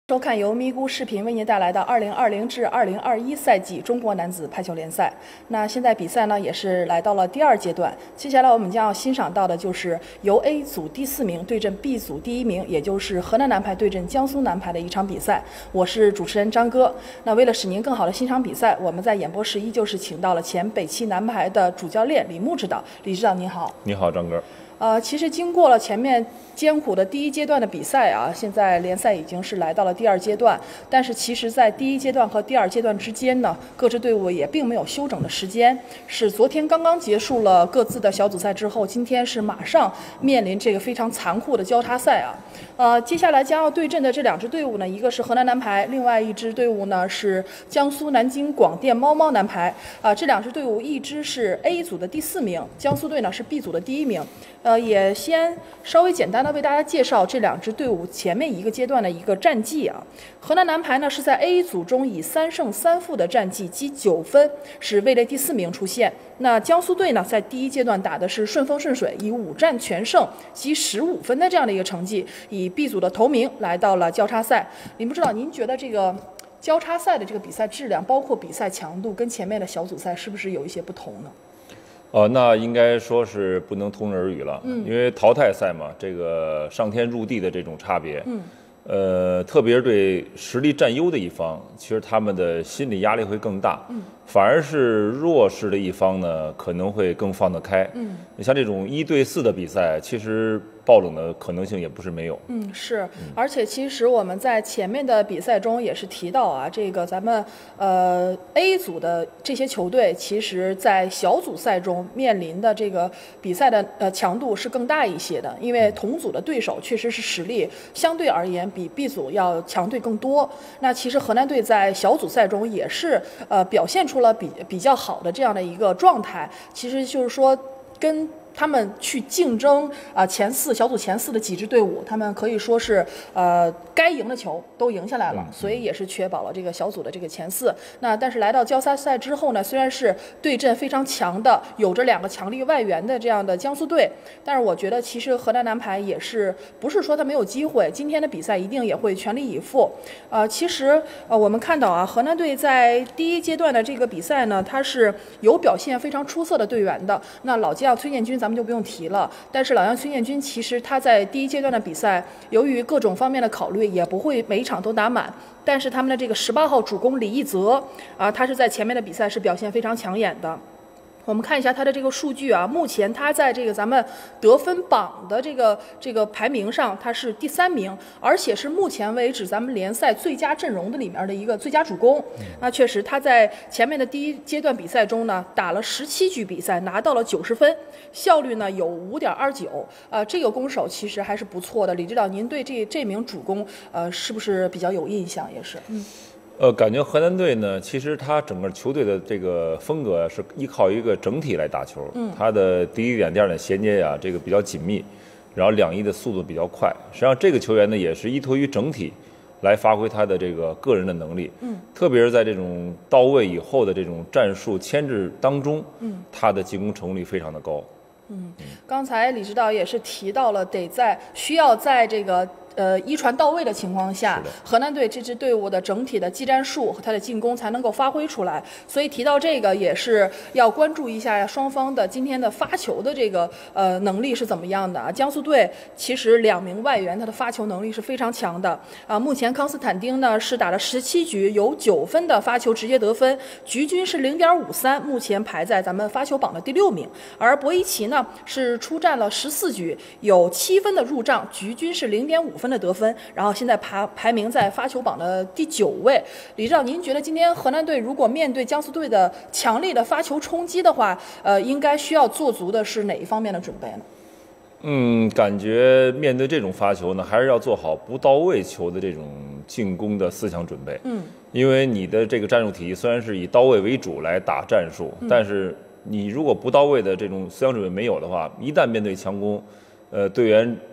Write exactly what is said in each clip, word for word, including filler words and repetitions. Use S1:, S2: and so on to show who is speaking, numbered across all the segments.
S1: 收看由咪咕视频为您带来的二零二零至二零二一赛季中国男子排球联赛。那现在比赛呢也是来到了第二阶段，接下来我们将要欣赏到的就是由 A 组第四名对阵 B 组第一名，也就是河南男排对阵江苏男排的一场比赛。我是主持人张哥。那为了使您更好的欣赏比赛，我们在演播室依旧是请到了前北汽男排的主教练李牧指导。李指导您好。
S2: 你好，张哥。
S1: 呃，其实经过了前面艰苦的第一阶段的比赛啊，现在联赛已经是来到了第二阶段。但是其实，在第一阶段和第二阶段之间呢，各支队伍也并没有休整的时间。是昨天刚刚结束了各自的小组赛之后，今天是马上面临这个非常残酷的交叉赛啊。呃，接下来将要对阵的这两支队伍呢，一个是河南男排，另外一支队伍呢是江苏南京广电猫猫男排。啊、呃，这两支队伍一支是 A 组的第四名，江苏队呢是 B 组的第一名。呃，也先稍微简单的为大家介绍这两支队伍前面一个阶段的一个战绩啊。河南男排呢是在 A 组中以三胜三负的战绩积九分，是位列第四名出现。那江苏队呢在第一阶段打的是顺风顺水，以五战全胜积十五分的这样的一个成绩，以 B 组的头名来到了交叉赛。您不知道您觉得这个交叉赛的这个比赛质量，包括比赛强度，跟前面的小组赛是不是有一些不同呢？
S2: 哦，那应该说是不能同日而语了，嗯，因为淘汰赛嘛，这个上天入地的这种差别，嗯，呃，特别是对实力占优的一方，其实他们的心理压力会更大，嗯，反而是弱势的一方呢，可能会更放得开，嗯，你像这种一对四的比赛，其实爆冷的可能性也不是没有。
S1: 嗯，是，嗯、而且其实我们在前面的比赛中也是提到啊，这个咱们呃 A 组的这些球队，其实在小组赛中面临的这个比赛的呃强度是更大一些的，因为同组的对手确实是实力相对而言比 B 组要强队更多。那其实河南队在小组赛中也是呃表现出了比比较好的这样的一个状态，其实就是说跟他们去竞争啊、呃、前四小组前四的几支队伍，他们可以说是呃该赢的球都赢下来了，所以也是确保了这个小组的这个前四。那但是来到交叉赛之后呢，虽然是对阵非常强的有着两个强力外援的这样的江苏队，但是我觉得其实河南男排也是不是说他没有机会，今天的比赛一定也会全力以赴。呃，其实呃我们看到啊，河南队在第一阶段的这个比赛呢，他是有表现非常出色的队员的。那老将崔建军咱们就不用提了，但是老将崔建军其实他在第一阶段的比赛，由于各种方面的考虑，也不会每一场都打满。但是他们的这个十八号主攻李一泽啊，他是在前面的比赛是表现非常抢眼的。我们看一下他的这个数据啊，目前他在这个咱们得分榜的这个这个排名上，他是第三名，而且是目前为止咱们联赛最佳阵容的里面的一个最佳主攻。那确实他在前面的第一阶段比赛中呢，打了十七局比赛，拿到了九十分，效率呢有五点二九，呃，这个攻守其实还是不错的。李指导，您对这这名主攻呃是不是比较有印象？也是，嗯。
S2: 呃，感觉河南队呢，其实他整个球队的这个风格是依靠一个整体来打球，嗯，他的第一点、第二点衔接呀，这个比较紧密，然后两翼的速度比较快。实际上，这个球员呢，也是依托于整体来发挥他的这个个人的能力，嗯，特别是在这种到位以后的这种战术牵制当中，嗯，他的进攻成功率非常的高。
S1: 嗯，刚才李指导也是提到了，得在需要在这个。呃，一传到位的情况下，河南队这支队伍的整体的技战术和他的进攻才能够发挥出来。所以提到这个，也是要关注一下双方的今天的发球的这个呃能力是怎么样的啊？江苏队其实两名外援他的发球能力是非常强的啊。目前康斯坦丁呢是打了十七局，有九分的发球直接得分，局均是零点五三，目前排在咱们发球榜的第六名。而博伊奇呢是出战了十四局，有七分的入账，局均是零点五分。分的得分，然后现在排排名在发球榜的第九位。李指导，您觉得今天河南队如果面对江苏队的强力的发球冲击的话，呃，应该需要做足的是哪一方面的准备呢？
S2: 嗯，感觉面对这种发球呢，还是要做好不到位球的这种进攻的思想准备。嗯，因为你的这个战术体系虽然是以到位为主来打战术，嗯、但是你如果不到位的这种思想准备没有的话，一旦面对强攻，呃，队员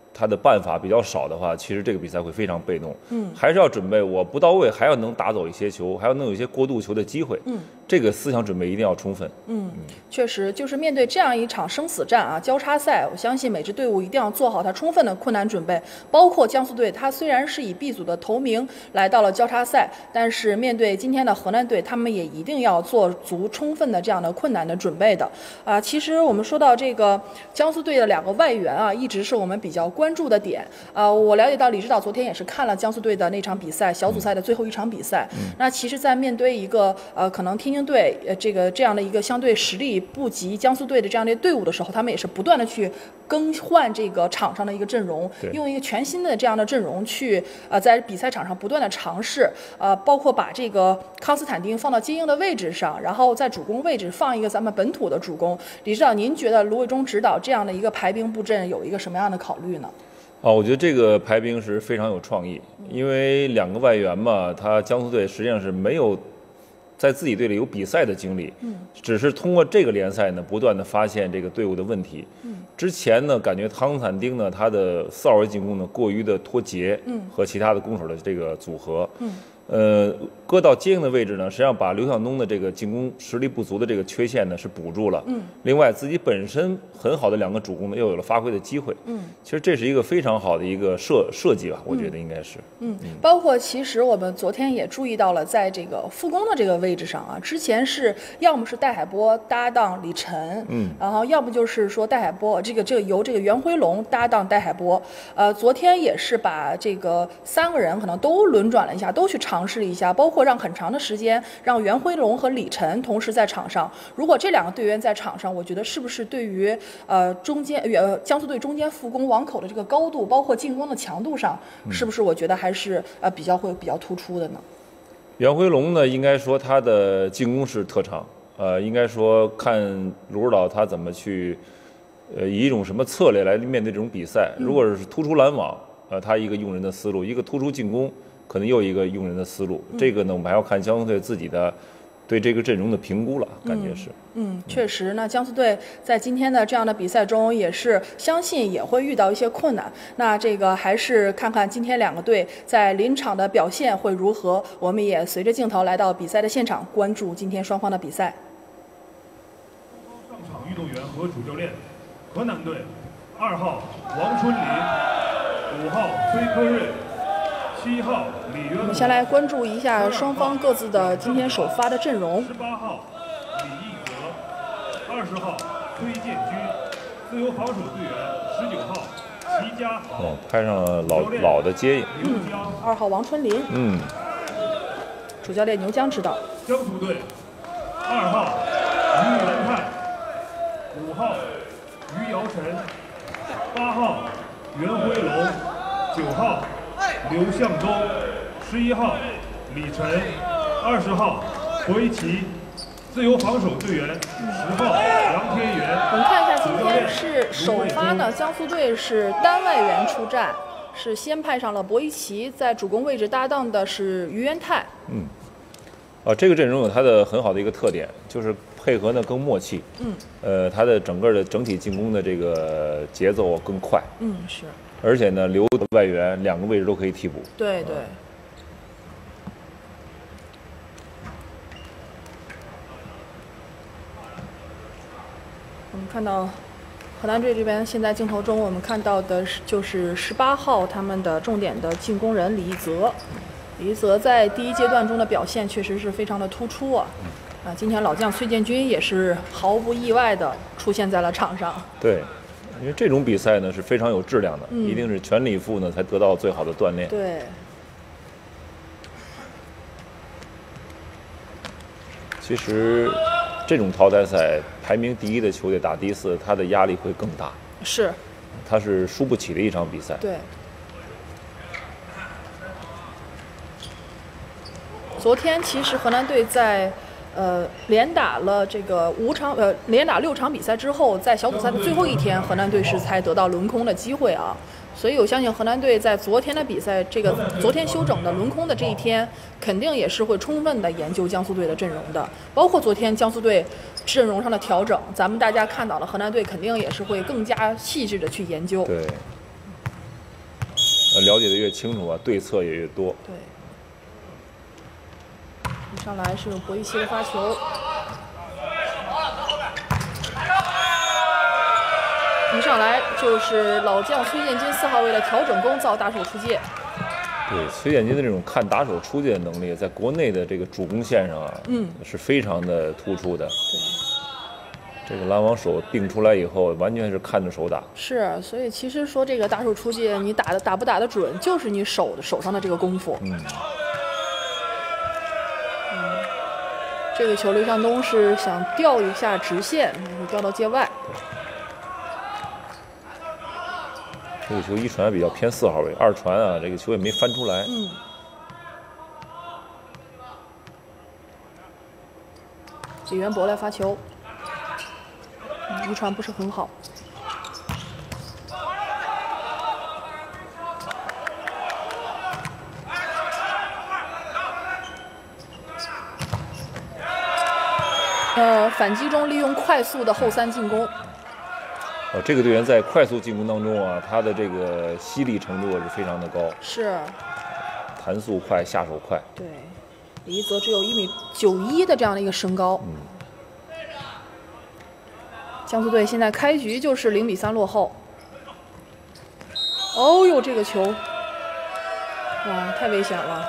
S2: 他的办法比较少的话，其实这个比赛会非常被动。嗯，还是要准备我不到位，还要能打走一些球，还要能有一些过渡球的机会。嗯，这个思想准备一定要充分。
S1: 嗯，确实，就是面对这样一场生死战啊，交叉赛，我相信每支队伍一定要做好它充分的困难准备。包括江苏队，他虽然是以 B 组的头名来到了交叉赛，但是面对今天的河南队，他们也一定要做足充分的这样的困难的准备的。啊，其实我们说到这个江苏队的两个外援啊，一直是我们比较关注的点。啊，我了解到李指导昨天也是看了江苏队的那场比赛，小组赛的最后一场比赛。嗯、那其实，在面对一个呃可能天津队呃这个这样的一个相对实力不及江苏队的这样的队伍的时候，他们也是不断的去更换这个场上的一个阵容，用一个全新的这样的阵容去呃在比赛场上不断的尝试，呃包括把这个康斯坦丁放到接应的位置上，然后在主攻位置放一个咱们本土的主攻。李指导，您觉得卢伟忠指导这样的一个排兵布阵有一个什么样的考虑呢？
S2: 哦，我觉得这个排兵是非常有创意，因为两个外援嘛，他江苏队实际上是没有在自己队里有比赛的经历，嗯，只是通过这个联赛呢，不断的发现这个队伍的问题。嗯，之前呢，感觉康斯坦丁呢，他的四号位进攻呢过于的脱节，嗯，和其他的攻手的这个组合，嗯。呃，搁到接应的位置呢，实际上把刘向东的这个进攻实力不足的这个缺陷呢是补住了。嗯。另外，自己本身很好的两个主攻呢，又有了发挥的机会。嗯。其实这是一个非常好的一个设设计吧，我觉得应该是。
S1: 嗯。嗯包括其实我们昨天也注意到了，在这个副攻的这个位置上啊，之前是要么是戴海波搭档李晨，嗯，然后要么就是说戴海波这个这个由这个袁辉龙搭档戴海波。呃，昨天也是把这个三个人可能都轮转了一下，都去尝。尝试一下，包括让很长的时间让袁辉龙和李晨同时在场上。如果这两个队员在场上，我觉得是不是对于呃中间呃江苏队中间副攻网口的这个高度，包括进攻的强度上，是不是我觉得还是呃比较会比较突出的呢？
S2: 袁辉龙呢，应该说他的进攻是特长，呃，应该说看卢指导他怎么去呃以一种什么策略来面对这种比赛。如果是突出拦网，呃，他一个用人的思路；一个突出进攻。可能又一个用人的思路，这个呢，我们还要看江苏队自己的对这个阵容的评估了，感觉是。
S1: 嗯，嗯确实，那江苏队在今天的这样的比赛中，也是相信也会遇到一些困难。那这个还是看看今天两个队在临场的表现会如何。我们也随着镜头来到比赛的现场，关注今天双方的比赛。
S3: 上场运动员和主教练：河南队二号王春林，五号崔科瑞。七号李渊，
S1: 我们先来关注一下双方各自的今天首发的阵容。
S3: 十八号李毅泽，二十号崔建军，自由防守队员十九号齐家豪。
S2: 哦，派上了老老的接应。
S1: 嗯，二号王春林。嗯，主教练牛江指导。
S3: 江苏队二号于元泰，五号于尧晨，八号袁辉龙，九号。刘向东，十一号李晨，二十号回奇，自由防守队员十号杨天元。
S1: 我们看一下，今天是首发呢，江苏队是单外援出战，是先派上了博伊奇，在主攻位置搭档的是于元泰。
S2: 嗯，啊，这个阵容有它的很好的一个特点，就是配合呢更默契。嗯，呃，它的整个的整体进攻的这个节奏更快。
S1: 嗯，是。
S2: 而且呢，留的外援两个位置都可以替补。
S1: 对对。我们看到河南队这边，现在镜头中我们看到的是就是十八号他们的重点的进攻人李一泽。李一泽在第一阶段中的表现确实是非常的突出啊。啊，今天老将崔建军也是毫不意外的出现在了场上。
S2: 对。因为这种比赛呢是非常有质量的，嗯、一定是全力以赴呢才得到最好的锻炼。
S1: 对。
S2: 其实这种淘汰赛排名第一的球队打第四，他的压力会更大。
S1: 是。
S2: 他是输不起的一场比赛。
S1: 对。昨天其实河南队在。呃，连打了这个五场，呃，连打六场比赛之后，在小组赛的最后一天，河南队是才得到轮空的机会啊。所以我相信河南队在昨天的比赛，这个昨天休整的轮空的这一天，肯定也是会充分的研究江苏队的阵容的，包括昨天江苏队阵容上的调整，咱们大家看到了，河南队肯定也是会更加细致的去研究。
S2: 对。 呃，了解的越清楚啊，对策也越多。
S1: 对。一上来是博弈期的发球。一上来就是老将崔建军四号位的调整攻造打手出界。
S2: 对，崔建军的这种看打手出界的能力，在国内的这个主攻线上啊，
S1: 嗯，
S2: 是非常的突出的。
S1: 对，
S2: 这个拦网手定出来以后，完全是看着手打。
S1: 是，所以其实说这个打手出界，你打的打不打得准，就是你手手上的这个功夫。
S2: 嗯。
S1: 嗯，这个球刘向东是想调一下直线，调到界外。
S2: 这个球一传比较偏四号位，二传啊，这个球也没翻出来。
S1: 嗯。李元博来发球，嗯、一传不是很好。呃，反击中利用快速的后三进攻。
S2: 呃，这个队员在快速进攻当中啊，他的这个犀利程度是非常的高，
S1: 是，
S2: 弹速快，下手快。
S1: 对，李一泽只有一米九一的这样的一个身高。
S2: 嗯。
S1: 江苏队现在开局就是零比三落后。哦呦，这个球，哇，太危险了。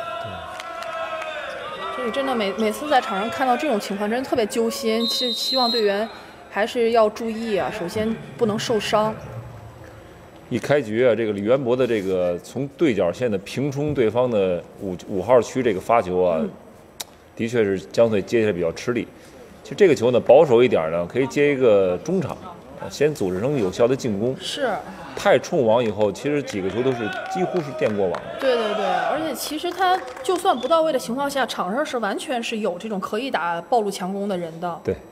S1: 所以真的每每次在场上看到这种情况，真的特别揪心。是希望队员还是要注意啊，首先不能受伤。
S2: 一开局啊，这个李元博的这个从对角线的平冲对方的五五号区这个发球啊，嗯、的确是江苏队接起来比较吃力。其实这个球呢，保守一点呢，可以接一个中场，先组织成有效的进攻。
S1: 是。
S2: 太冲网以后，其实几个球都是几乎是电过网。
S1: 对对对，而且其实他就算不到位的情况下，场上是完全是有这种可以打暴露强攻的人的。
S2: 对。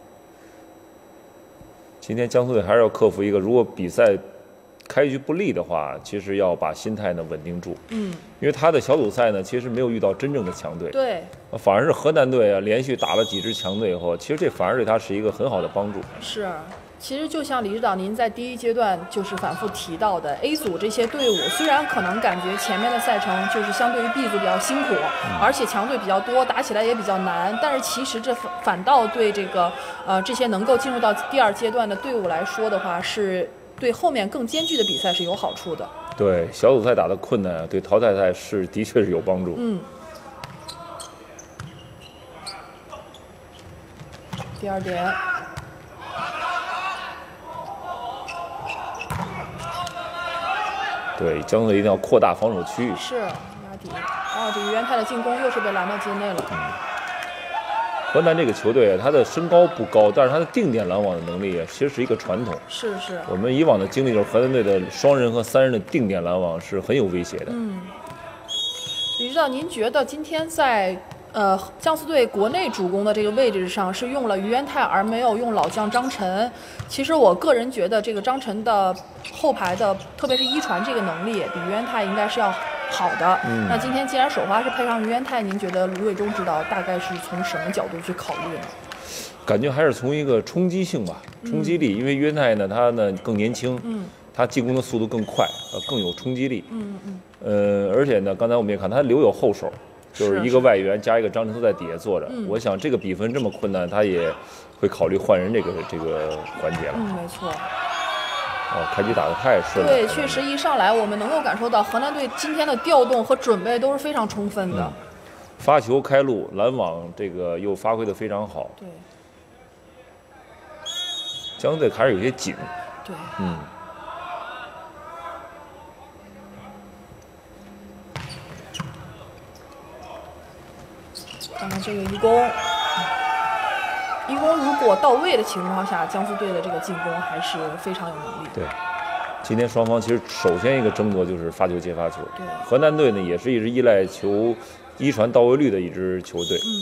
S2: 今天江苏队还是要克服一个，如果比赛开局不利的话，其实要把心态呢稳定住。
S1: 嗯。
S2: 因为他的小组赛呢，其实没有遇到真正的强队。
S1: 对。
S2: 反而是河南队啊，连续打了几支强队以后，其实这反而对他是一个很好的帮助。
S1: 是。其实就像李指导您在第一阶段就是反复提到的 ，A 组这些队伍虽然可能感觉前面的赛程就是相对于 B 组比较辛苦，
S2: 嗯、
S1: 而且强队比较多，打起来也比较难，但是其实这反倒对这个呃这些能够进入到第二阶段的队伍来说的话，是对后面更艰巨的比赛是有好处的。
S2: 对，小组赛打的困难，对淘汰赛是的确是有帮助。
S1: 嗯。第二点。
S2: 对，江苏队一定要扩大防守区域。
S1: 是压底，啊，这于元泰的进攻又是被拦到界内了。
S2: 嗯。河南这个球队，他的身高不高，但是他的定点拦网的能力其实是一个传统。
S1: 是是。
S2: 我们以往的经历就是河南队的双人和三人的定点拦网是很有威胁的。
S1: 嗯。李指导，您觉得今天在呃江苏队国内主攻的这个位置上是用了于元泰，而没有用老将张晨？其实我个人觉得这个张晨的后排的，特别是一传这个能力，比于元泰应该是要好的。
S2: 嗯、
S1: 那今天既然首发是配上于元泰，您觉得卢伟忠指导大概是从什么角度去考虑呢？
S2: 感觉还是从一个冲击性吧，冲击力，嗯、因为于元泰呢，他呢更年轻，
S1: 嗯，
S2: 他进攻的速度更快，呃，更有冲击力。
S1: 嗯嗯。
S2: 呃，而且呢，刚才我们也看他留有后手。就是一个外援加一个张晨都在底下坐着，
S1: 嗯、
S2: 我想这个比分这么困难，他也会考虑换人这个这个环节了。
S1: 嗯，没错。
S2: 哦，开局打得太顺了。
S1: 对，确实一上来我们能够感受到河南队今天的调动和准备都是非常充分的。
S2: 嗯、发球开路，拦网这个又发挥得非常好。
S1: 对。
S2: 江苏队还是有些紧。
S1: 对。
S2: 嗯。
S1: 看看这个一攻，一攻如果到位的情况下，江苏队的这个进攻还是非常有能力。
S2: 对，今天双方其实首先一个争夺就是发球接发球。
S1: 对，
S2: 河南队呢也是一支依赖球一传到位率的一支球队。
S1: 嗯。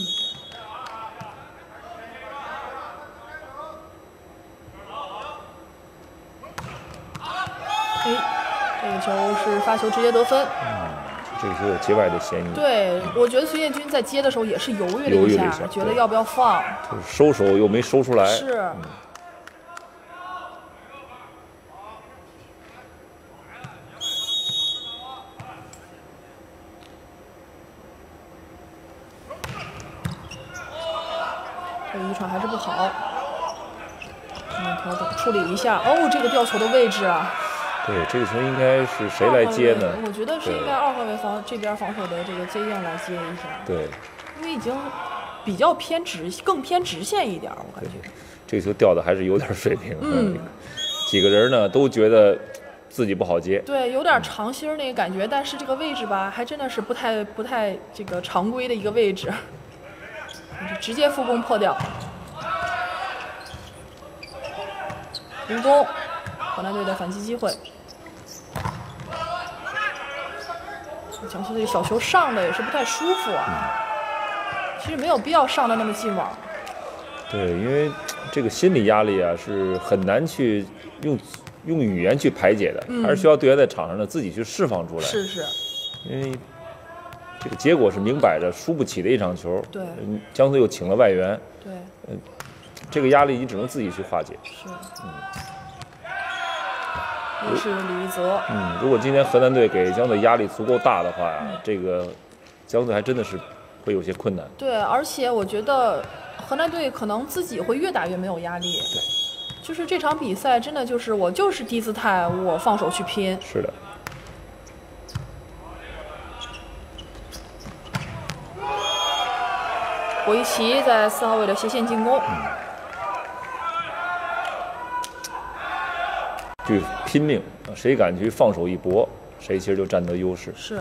S1: 哎，这个球是发球直接得分。
S2: 嗯。这个球有界外的嫌疑。
S1: 对，我觉得崔建军在接的时候也是犹豫了一下，
S2: 一下
S1: 觉得要不要放。
S2: 就是收手又没收出来。
S1: 是。
S2: 嗯、
S1: 这个一传还是不好。嗯，调整处理一下。哦，这个吊球的位置啊。
S2: 对，这个球应该是谁来接呢？
S1: 我觉得是应该二号位防这边防守的这个接应来接一下。
S2: 对，
S1: 因为已经比较偏直，更偏直线一点，我感觉。
S2: 这个球吊的还是有点水平。嗯。几个人呢都觉得自己不好接。对，
S1: 有点长心那个感觉，但是这个位置吧，还真的是不太不太这个常规的一个位置，直接副攻破掉。无功，河南队的反击机会。江苏队小球上的也是不太舒服啊，嗯、其实没有必要上的那么近网。
S2: 对，因为这个心理压力啊是很难去用用语言去排解的，嗯、还是需要队员在场上呢自己去释放出来。
S1: 是是。
S2: 因为这个结果是明摆着输不起的一场球。
S1: 对。
S2: 江苏又请了外援。
S1: 对。
S2: 嗯，这个压力你只能自己去化解。
S1: 是。嗯。又是李一泽。
S2: 嗯，如果今天河南队给江苏队压力足够大的话呀，嗯、这个江苏队还真的是会有些困难。
S1: 对，而且我觉得河南队可能自己会越打越没有压力。
S2: 对，
S1: 就是这场比赛真的就是我就是低姿态，我放手去拼。
S2: 是的。
S1: 博伊奇在四号位的斜线进攻。
S2: 嗯，去拼命，谁敢去放手一搏，谁其实就占得优势。
S1: 是。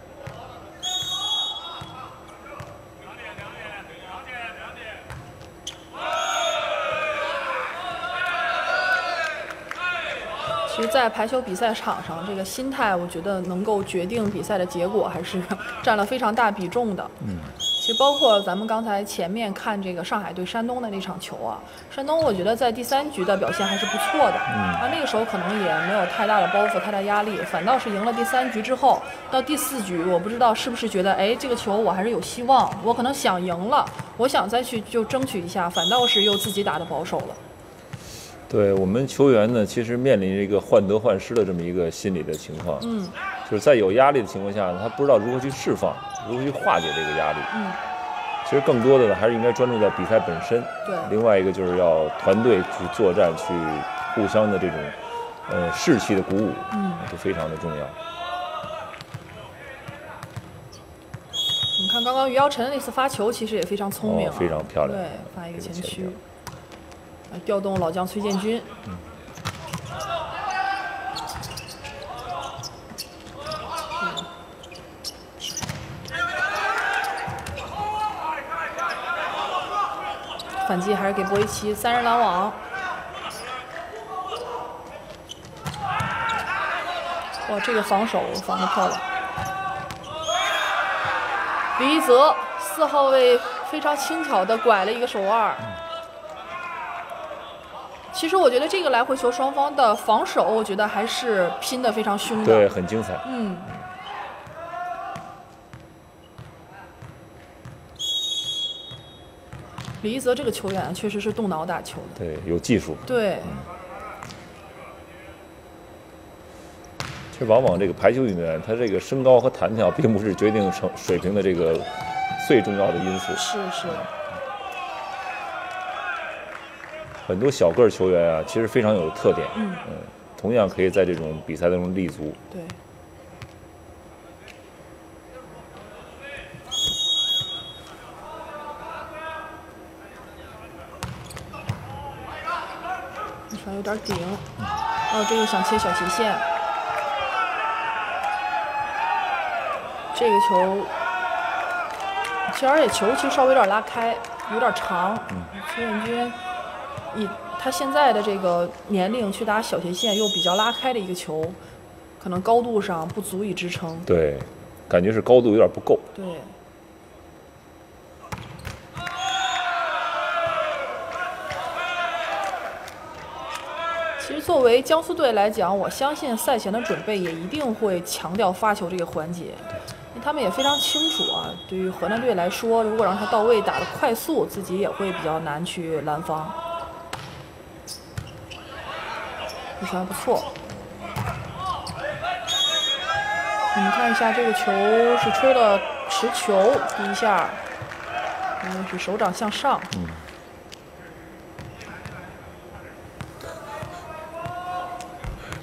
S1: 其实，在排球比赛场上，这个心态，我觉得能够决定比赛的结果，还是占了非常大比重的。
S2: 嗯。
S1: 其实包括咱们刚才前面看这个上海对山东的那场球啊，山东我觉得在第三局的表现还是不错的，
S2: 嗯，
S1: 啊那个时候可能也没有太大的包袱、太大压力，反倒是赢了第三局之后，到第四局，我不知道是不是觉得，哎，这个球我还是有希望，我可能想赢了，我想再去就争取一下，反倒是又自己打得保守了。
S2: 对我们球员呢，其实面临一个患得患失的这么一个心理的情况，
S1: 嗯，
S2: 就是在有压力的情况下，他不知道如何去释放，如何去化解这个压力，
S1: 嗯。
S2: 其实更多的呢，还是应该专注在比赛本身。
S1: 对。另
S2: 外一个就是要团队去作战，去互相的这种，呃，士气的鼓舞，
S1: 嗯，
S2: 就非常的重要。
S1: 你看刚刚于瑶晨的那次发球，其实也非常聪明、啊
S2: 哦，非常漂亮。
S1: 对，发一个前区，调动老将崔建军。
S2: 嗯。
S1: 反击还是给博伊奇，三人拦网。哇，这个防守防得漂亮。李一泽四号位非常轻巧的拐了一个手腕。其实我觉得这个来回球双方的防守，我觉得还是拼得非常凶的。
S2: 对，很精彩。
S1: 嗯。李一泽这个球员确实是动脑打球的，
S2: 对，有技术。
S1: 对，
S2: 嗯、其实往往这个排球运动员，他这个身高和弹跳并不是决定成水平的这个最重要的因素。
S1: 是是。
S2: 很多小个儿球员啊，其实非常有特点，
S1: 嗯，
S2: 嗯，同样可以在这种比赛当中立足。
S1: 对。有点顶，哦，这个想切小斜线，这个球，其实而且球其实稍微有点拉开，有点长。崔建军以他现在的这个年龄去打小斜线又比较拉开的一个球，可能高度上不足以支撑。对，
S2: 感觉是高度有点不够。
S1: 对。其实作为江苏队来讲，我相信赛前的准备也一定会强调发球这个环节，因为他们也非常清楚啊。对于河南队来说，如果让他到位打得快速，自己也会比较难去拦防。一传不错，我们看一下这个球是吹了持球第一下，因为是手掌向上。
S2: 嗯。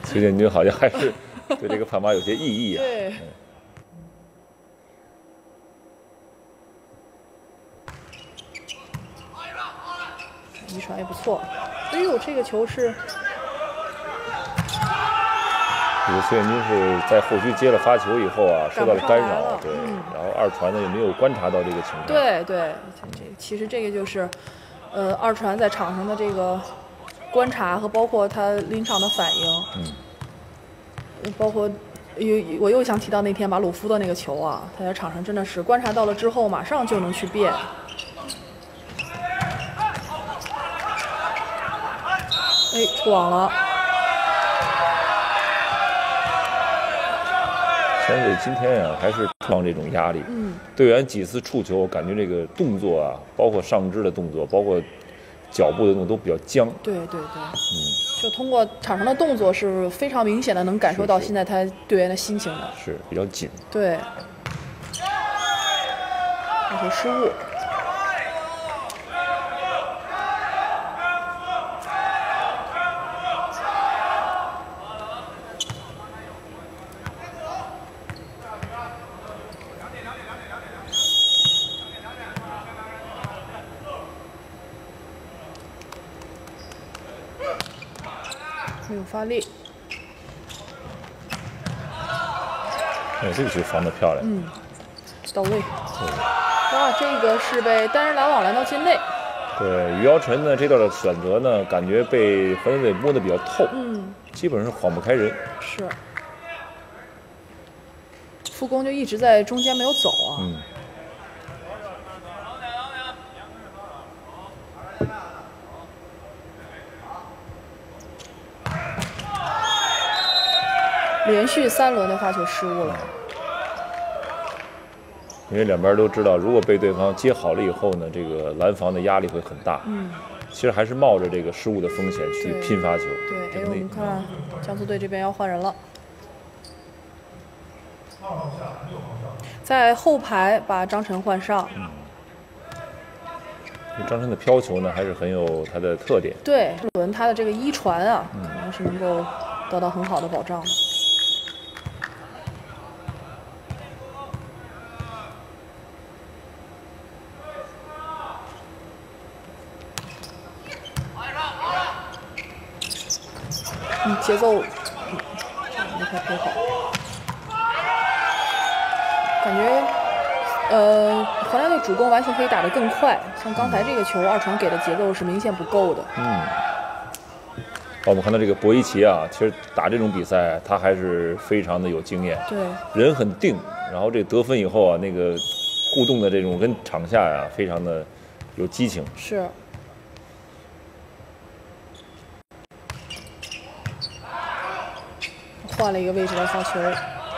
S2: 崔建军好像还是对这个判罚有些异议啊。
S1: 对。遗传也不错。哎呦，这个球是。
S2: 这个崔建军是在后续接了发球以后啊，受到了干扰，对，
S1: 嗯、
S2: 然后二传呢也没有观察到这个情况。
S1: 对对，这其实这个就是，呃，二传在场上的这个观察和包括他临场的反应，嗯，包括又我又想提到那天马鲁夫的那个球啊，他在场上真的是观察到了之后，马上就能去变。哎，出网了。
S2: 相对今天啊，还是放这种压力。嗯，队员几次触球，感觉这个动作啊，包括上肢的动作，包括脚步的动作都比较僵。
S1: 对对对，嗯，就通过场上的动作是非常明显的，能感受到现在他队员的心情的。
S2: 是比较紧。
S1: 对，有些失误。没有发力。
S2: 哎，这个球防得漂亮。
S1: 嗯，到位。哇，这个是被单人拦网拦到境内。
S2: 对，于尧臣呢这段的选择呢，感觉被河南队摸得比较透。
S1: 嗯，
S2: 基本上晃不开人。
S1: 是。副攻就一直在中间没有走啊。
S2: 嗯。
S1: 连续三轮的发球失误了，
S2: 因为两边都知道，如果被对方接好了以后呢，这个拦防的压力会很大。
S1: 嗯，
S2: 其实还是冒着这个失误的风险去拼发球。
S1: 对，哎，我们看江苏队这边要换人了，在后排把张晨换上。
S2: 嗯，张晨的飘球呢，还是很有他的特点。
S1: 对，这轮他的这个一传啊，可能是能够得到很好的保障的。嗯，节奏没太配好，感觉呃，河南队主攻完全可以打得更快。像刚才这个球，二传给的节奏是明显不够的。
S2: 嗯，我们看到这个博伊奇啊，其实打这种比赛他还是非常的有经验，
S1: 对，
S2: 人很定，然后这得分以后啊，那个互动的这种跟场下呀、啊，非常的有激情。
S1: 是。换了一个位置来发球，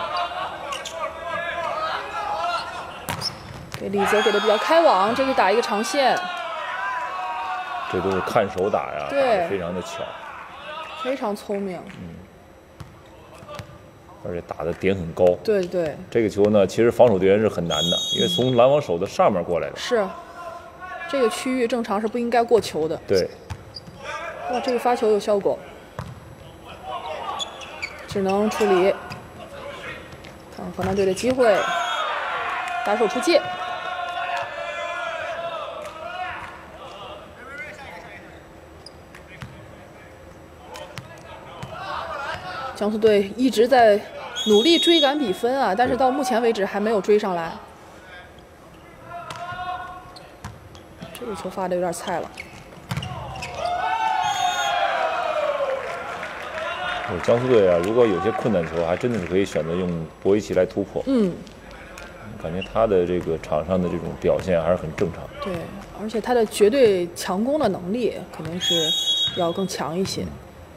S1: 给李泽给的比较开网，这个打一个长线，
S2: 这都是看手打呀，
S1: 对，
S2: 打得非常的巧，
S1: 非常聪明，
S2: 嗯，而且打的点很高，
S1: 对对。
S2: 这个球呢，其实防守队员是很难的，因为从拦网手的上面过来的，
S1: 是，这个区域正常是不应该过球的，
S2: 对。
S1: 哇，这个发球有效果。只能处理，看河南队的机会，打手出界。江苏队一直在努力追赶比分啊，但是到目前为止还没有追上来。这个球发的有点菜了。
S2: 江苏队啊，如果有些困难球，还真的是可以选择用博伊奇来突破。
S1: 嗯，
S2: 感觉他的这个场上的这种表现还是很正常。
S1: 对，而且他的绝对强攻的能力肯定是要更强一些。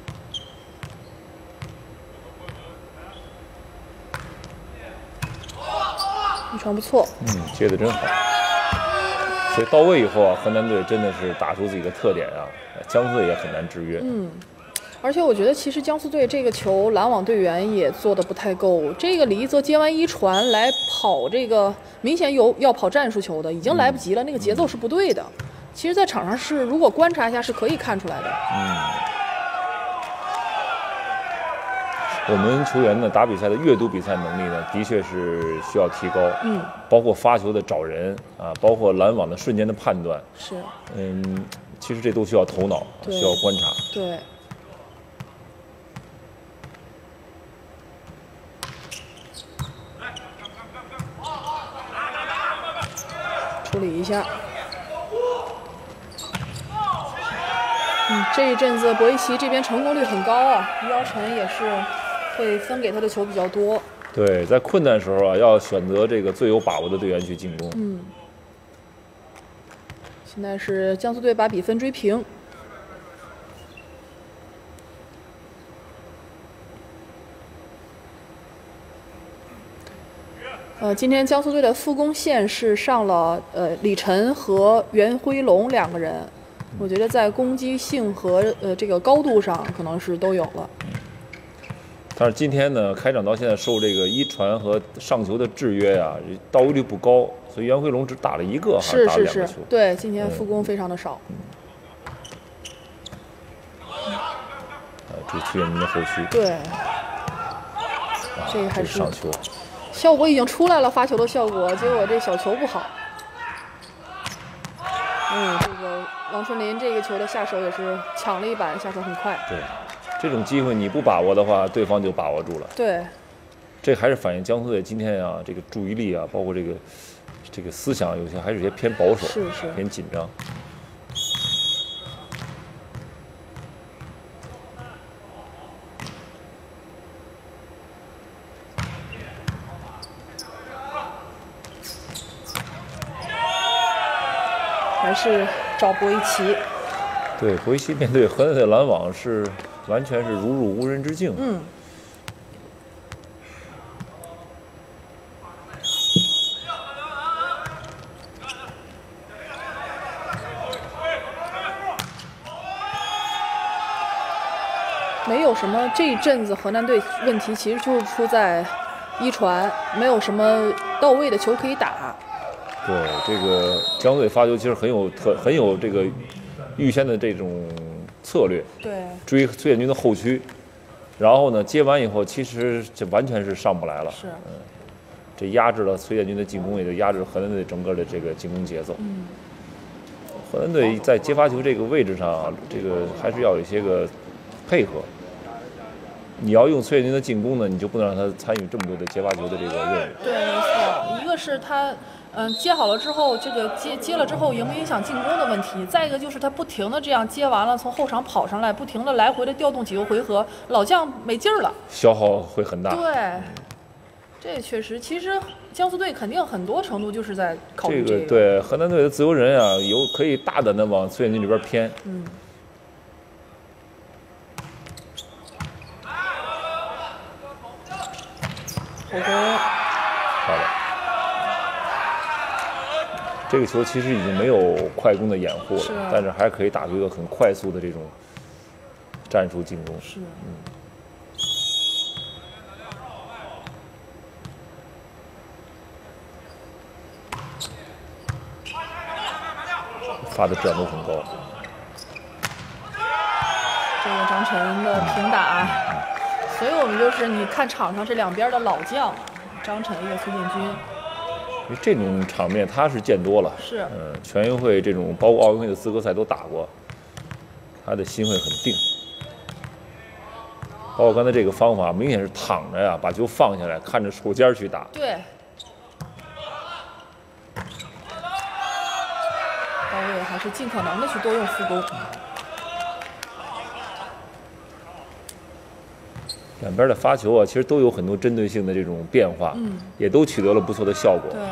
S1: 一传不错。
S2: 嗯，接的真好。所以到位以后啊，河南队真的是打出自己的特点啊，江苏队也很难制约。
S1: 嗯。而且我觉得，其实江苏队这个球拦网队员也做的不太够。这个李一泽接完一传来跑这个明显有要跑战术球的，已经来不及了，那个节奏是不对的。其实，在场上是如果观察一下是可以看出来的。
S2: 嗯。 我们球员呢打比赛的阅读比赛能力呢，的确是需要提高。
S1: 嗯，
S2: 包括发球的找人啊，包括拦网的瞬间的判断。
S1: 是。
S2: 嗯，其实这都需要头脑，需要观察。
S1: 对。处理一下。嗯，这一阵子博伊奇这边成功率很高啊，于尧臣也是会分给他的球比较多。
S2: 对，在困难时候啊，要选择这个最有把握的队员去进攻。
S1: 嗯。现在是江苏队把比分追平。呃，今天江苏队的副攻线是上了呃李晨和袁辉龙两个人，我觉得在攻击性和呃这个高度上可能是都有了。
S2: 但是今天呢，开场到现在受这个一传和上球的制约啊，到位率不高，所以袁辉龙只打了一个，还是打了两个球。
S1: 是是是，对，今天副攻非常的少。
S2: 嗯。呃，这是崔彦军的后续。
S1: 对。
S2: 啊、
S1: 这个还是
S2: 上球。
S1: 效果已经出来了，发球的效果，结果这小球不好。嗯，这个王春林这个球的下手也是抢了一板，下手很快。
S2: 对，这种机会你不把握的话，对方就把握住了。
S1: 对，
S2: 这还是反映江苏队今天啊，这个注意力啊，包括这个这个思想，有些还是有些偏保守，
S1: 是是
S2: 偏紧张。
S1: 还是找博伊奇。
S2: 对，博伊奇面对河南队拦网是完全是如入无人之境。
S1: 嗯。没有什么，这一阵子河南队问题其实就是出在一传，没有什么到位的球可以打。
S2: 对，这个江苏队发球其实很有特很有这个预先的这种策略，
S1: 对，
S2: 追崔彦军的后驱，然后呢接完以后，其实这完全是上不来了，
S1: 是，
S2: 嗯，这压制了崔彦军的进攻，也就压制了河南队整个的这个进攻节奏。
S1: 嗯，
S2: 河南队在接发球这个位置上，这个还是要有一些个配合。你要用崔彦军的进攻呢，你就不能让他参与这么多的接发球的这个任务。
S1: 对，没错，一个是他。嗯，接好了之后，这个接接了之后影不影响进攻的问题。再一个就是他不停的这样接完了，从后场跑上来，不停的来回的调动几个回合，老将没劲儿了，
S2: 消耗会很大。
S1: 对，这确实，其实江苏队肯定很多程度就是在考虑
S2: 这个。对，河南队的自由人啊，有可以大胆的往崔彦军这边偏。
S1: 嗯。后攻。
S2: 好的。这个球其实已经没有快攻的掩护了，
S1: 啊、
S2: 但是还可以打出一个很快速的这种战术进攻。
S1: 是，
S2: 嗯，发的质量都很高。
S1: 这个张晨的平打，嗯、所以我们就是你看场上这两边的老将，张晨和崔建军。
S2: 因为这种场面他是见多了，
S1: 是，
S2: 嗯，全运会这种包括奥运会的资格赛都打过，他的心会很定。包括刚才这个方法，明显是躺着呀，把球放下来，看着手尖去打。
S1: 对。到位还是尽可能的去多用副攻。
S2: 两边的发球啊，其实都有很多针对性的这种变化，
S1: 嗯，
S2: 也都取得了不错的效果。
S1: 对。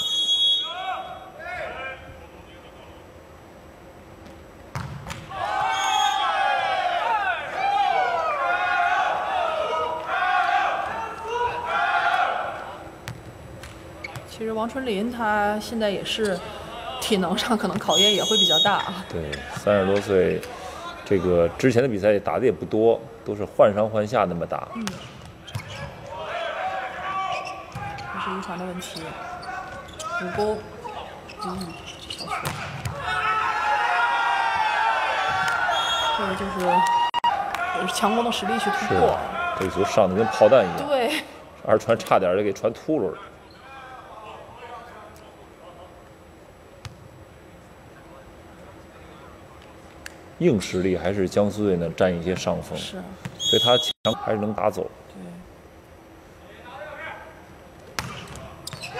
S1: 其实王春林他现在也是体能上可能考验也会比较大啊。
S2: 对，三十多岁。这个之前的比赛打的也不多，都是换上换下那么打。
S1: 嗯，这是一传的问题，五攻，嗯，小球，这个就是也是强攻的实力去突破。
S2: 这一球上的跟炮弹一样，
S1: 对，
S2: 二传差点就给传秃噜了。硬实力还是江苏队呢占一些上风，
S1: 是，
S2: 所以他强还是能打走。
S1: 对，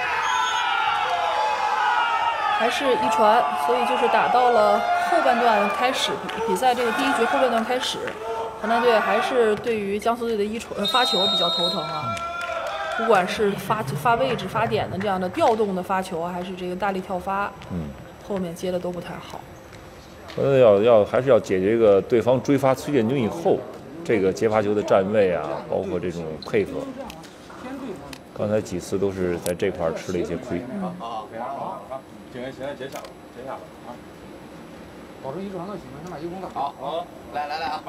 S1: 还是一传，所以就是打到了后半段开始，比比赛这个第一局后半段开始，河南队还是对于江苏队的一传发球比较头疼啊。不管是发发位置、发点的这样的调动的发球啊，还是这个大力跳发，
S2: 嗯，
S1: 后面接的都不太好。
S2: 呃，要要还是要解决一个对方追发崔建军以后，这个接发球的站位啊，包括这种配合。刚才几次都是在这块吃了一些亏。
S1: 嗯、
S4: 啊，非常好，好，现在现在接下了，接下了啊。保持一传到前面，先把一攻打好。好，来来来啊！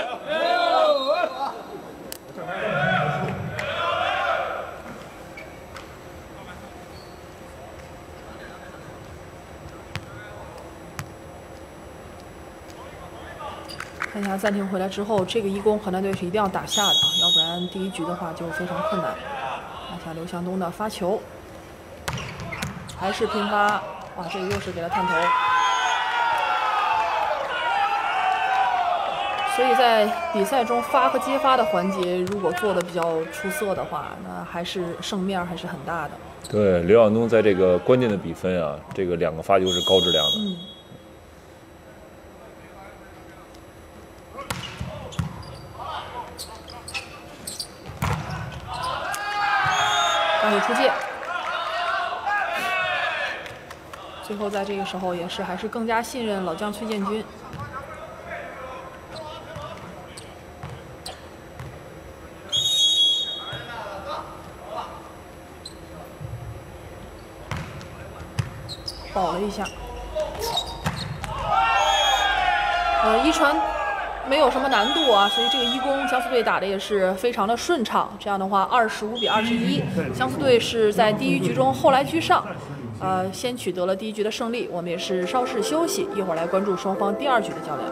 S1: 看一下暂停回来之后，这个一攻河南队是一定要打下的啊，要不然第一局的话就非常困难。看一下刘强东的发球，还是拼发，哇，这个又是给了探头。所以在比赛中发和接发的环节，如果做的比较出色的话，那还是胜面还是很大的。
S2: 对，刘晓东在这个关键的比分啊，这个两个发球是高质量的。
S1: 嗯。大腿出界，最后在这个时候也是还是更加信任老将崔建军。保了一下，呃，一传没有什么难度啊，所以这个一攻江苏队打的也是非常的顺畅。这样的话，二十五比二十一，江苏队是在第一局中后来居上，呃，先取得了第一局的胜利。我们也是稍事休息，一会儿来关注双方第二局的较量。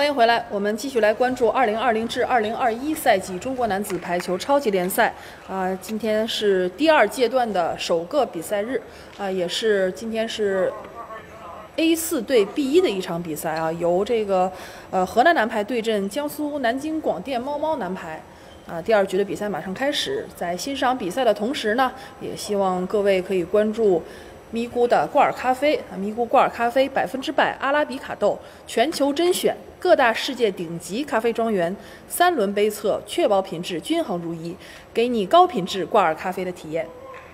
S1: 欢迎回来，我们继续来关注二零二零至二零二一赛季中国男子排球超级联赛。啊、呃，今天是第二阶段的首个比赛日，啊、呃，也是今天是 A 四对 B 一的一场比赛啊，由这个呃河南男排对阵江苏南京广电猫猫男排。啊，第二局的比赛马上开始。在欣赏比赛的同时呢，也希望各位可以关注咪咕的挂耳咖啡啊，咪咕挂耳咖啡百分之百阿拉比卡豆，全球甄选，各大世界顶级咖啡庄园，三轮杯测，确保品质均衡如一，给你高品质挂耳咖啡的体验。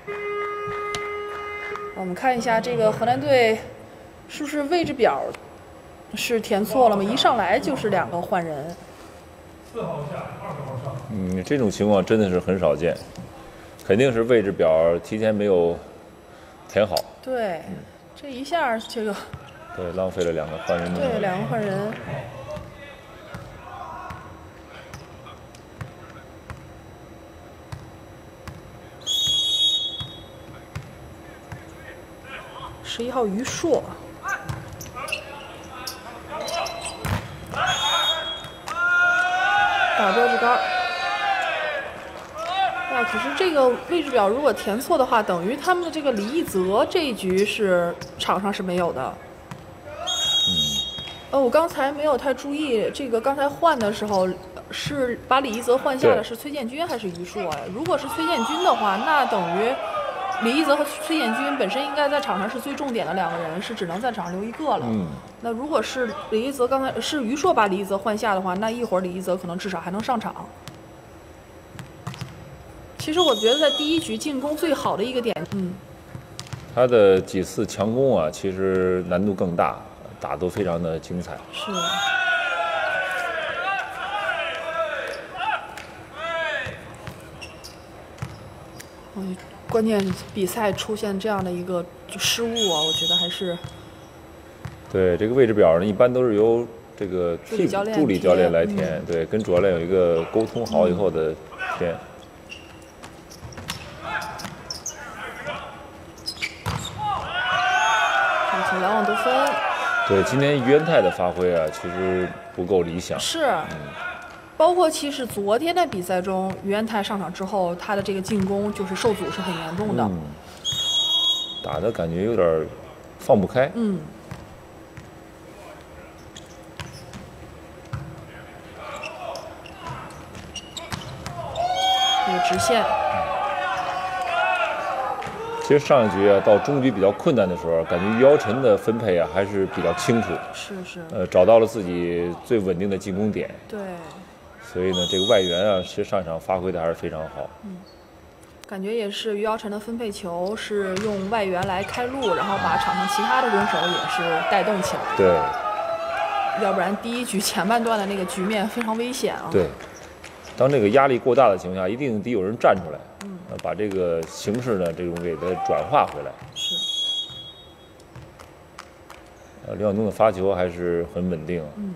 S1: 我们看一下这个河南队是不是位置表是填错了吗？一上来就是两个换人。
S3: 四号下，二十号上。
S2: 嗯，这种情况真的是很少见，肯定是位置表提前没有填好。
S1: 对，嗯、这一下这个。
S2: 对，浪费了两个换人。
S1: 对，两个换人。十一号于硕。打标志杆。啊，可是这个位置表如果填错的话，等于他们的这个李一泽这一局是场上是没有的。
S2: 嗯。
S1: 呃，我刚才没有太注意，这个刚才换的时候是把李一泽换下的是崔建军还是于硕呀？如果是崔建军的话，那等于李一泽和崔建军本身应该在场上是最重点的两个人，是只能在场上留一个了。
S2: 嗯。那
S1: 如果是李一泽刚才是于硕把李一泽换下的话，那一会儿李一泽可能至少还能上场。其实我觉得在第一局进攻最好的一个点，嗯，
S2: 他的几次强攻啊，其实难度更大，打都非常的精彩。
S1: 是。嗯，关键比赛出现这样的一个失误啊，我觉得还是。
S2: 对，这个位置表呢，一般都是由这个
S1: 助理教练
S2: 助理教练来填，
S1: 嗯、
S2: 对，跟主教练有一个沟通好以后的填。
S1: 看起两网得分。
S2: 对，今天于元泰的发挥啊，其实不够理想。
S1: 是。嗯，包括其实昨天的比赛中，于元泰上场之后，他的这个进攻就是受阻是很严重的。
S2: 嗯、打的感觉有点放不开。
S1: 嗯。这个直线。
S2: 其实上一局啊，到中局比较困难的时候，感觉于瑶晨的分配啊还是比较清楚。
S1: 是是。
S2: 呃，找到了自己最稳定的进攻点。
S1: 对。
S2: 所以呢，这个外援啊，其实上场发挥的还是非常好。
S1: 嗯。感觉也是于瑶晨的分配球是用外援来开路，然后把场上其他的攻手也是带动起来。
S2: 对。
S1: 要不然第一局前半段的那个局面非常危险啊。
S2: 对。当这个压力过大的情况下，一定得有人站出来，
S1: 嗯，
S2: 把这个形势呢，这种给它转化回来。
S1: 是。
S2: 呃，刘晓东的发球还是很稳定。
S1: 嗯。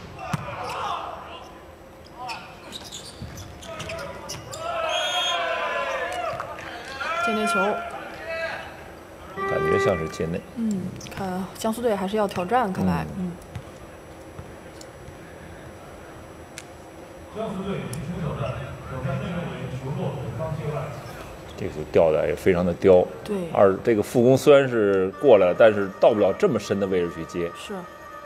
S1: 界内球。
S2: 感觉像是界内。
S1: 嗯，看江苏队还是要挑战，看来，嗯。嗯
S3: 江苏队提出挑战，挑战内为球落本方界外。
S2: 这个球吊的也非常的刁。
S1: 对。
S2: 二这个副攻虽然是过来了，但是到不了这么深的位置去接。
S1: 是。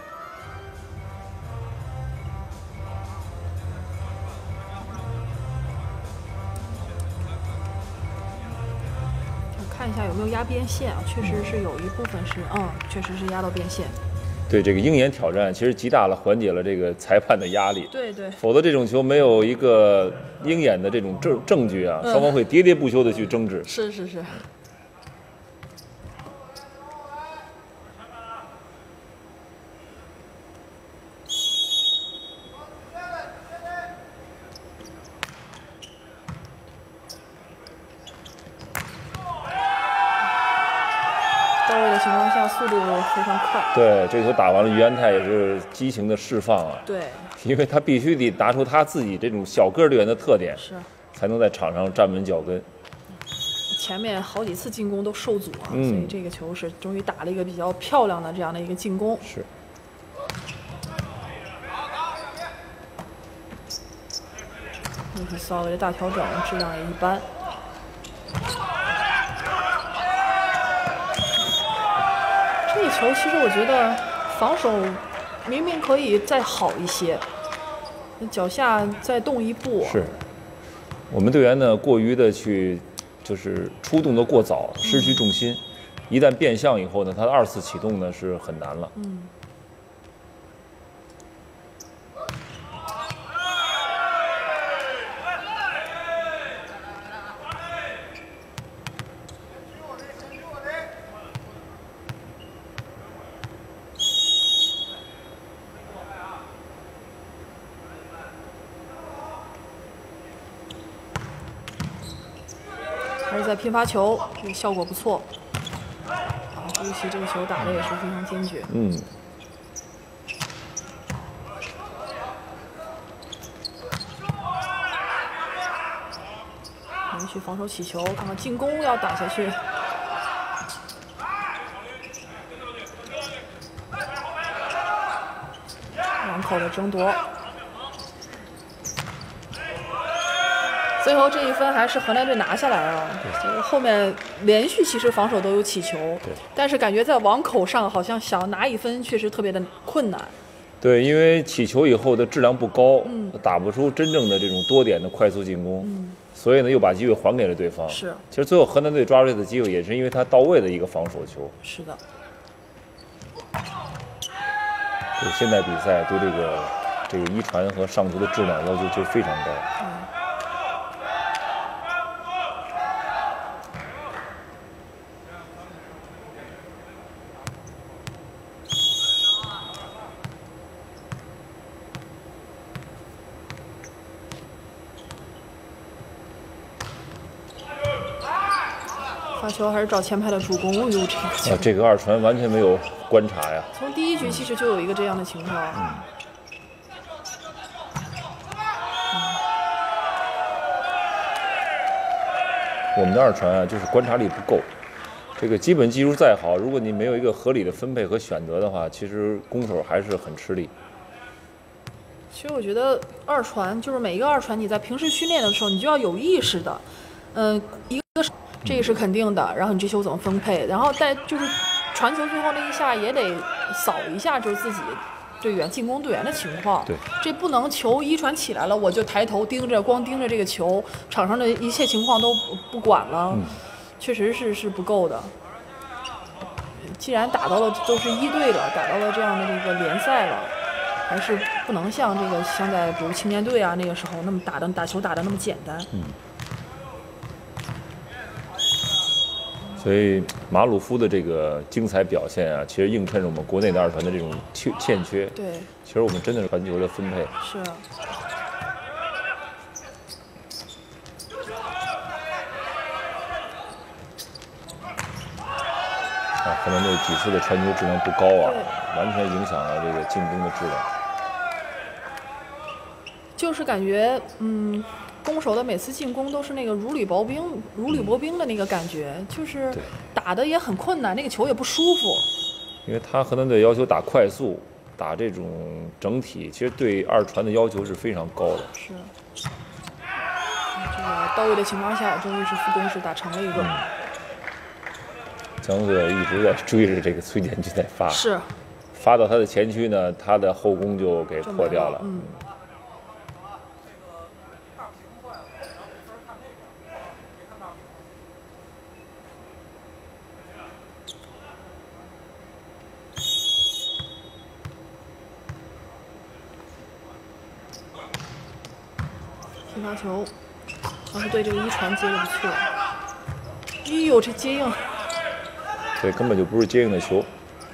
S1: 看一下有没有压边线啊？确实是有一部分是，嗯，确实是压到边线。
S2: 对这个鹰眼挑战，其实极大了缓解了这个裁判的压力。
S1: 对对。
S2: 否则这种球没有一个鹰眼的这种证证据啊，
S1: 嗯、
S2: 双方会喋喋不休的去争执。
S1: 是是是。到位的情况下，速度非常快。
S2: 对，这球打完了，于元泰也是激情的释放啊。
S1: 对，
S2: 因为他必须得拿出他自己这种小个队员的特点，
S1: 是，
S2: 才能在场上站稳脚跟。
S1: 前面好几次进攻都受阻啊，
S2: 嗯、
S1: 所以这个球是终于打了一个比较漂亮的这样的一个进攻。
S2: 是。
S1: 稍微的大调整，质量也一般。这一球其实我觉得防守明明可以再好一些，脚下再动一步。
S2: 是，我们队员呢过于的去就是出动的过早，失去重心，一旦变向以后呢，他的二次启动呢是很难了。
S1: 嗯。还是在拼发球，这个效果不错。啊，朱一奇这个球打的也是非常坚决。
S2: 嗯。
S1: 连续防守起球，看看进攻要打下去。两口的争夺。最后这一分还是河南队拿下来了，就是后面连续其实防守都有起球，但是感觉在网口上好像想拿一分确实特别的困难。
S2: 对，因为起球以后的质量不高，嗯、打不出真正的这种多点的快速进攻，嗯、所以呢又把机会还给了对方。
S1: 是，
S2: 其实最后河南队抓住这个机会也是因为他到位的一个防守球。
S1: 是的。
S2: 对，现在比赛对这个这个一传和上球的质量要求就非常高。嗯
S1: 发球还是找前排的助攻，哟，这个球、
S2: 啊，这个二传完全没有观察呀。
S1: 从第一局其实就有一个这样的情况。嗯
S2: 嗯、我们的二传啊，就是观察力不够。这个基本技术再好，如果你没有一个合理的分配和选择的话，其实攻手还是很吃力。
S1: 其实我觉得二传就是每一个二传，你在平时训练的时候，你就要有意识的，嗯、呃，一个是。这个是肯定的，然后你这球怎么分配，然后在就是传球最后那一下也得扫一下，就是自己队员进攻队员的情况。
S2: 对，
S1: 这不能球一传起来了，我就抬头盯着，光盯着这个球，场上的一切情况都不管了，嗯、确实是是不够的。既然打到了都是一队了，打到了这样的这个联赛了，还是不能像这个像在比如青年队啊那个时候那么打的打球打的那么简单。
S2: 嗯。所以马鲁夫的这个精彩表现啊，其实映衬着我们国内的二传的这种欠欠缺。
S1: 对，
S2: 其实我们真的是传球的分配。
S1: 是。
S2: 啊，河南队几次的传球质量不高啊，完全影响了这个进攻的质量。
S1: 就是感觉，嗯。攻手的每次进攻都是那个如履薄冰、如履薄冰的那个感觉，就是打的也很困难，那个球也不舒服。
S2: 因为他河南队要求打快速，打这种整体，其实对二传的要求是非常高的。
S1: 是。这个到位的情况下，终于是副攻是打成了一个。嗯、
S2: 江哥一直在追着这个崔建军在发，
S1: 是。
S2: 发到他的前区呢，他的后攻就给破掉了。
S1: 嗯。拼发球，当时对这个一传接的不错。哎呦，这接应，
S2: 对，根本就不是接应的球。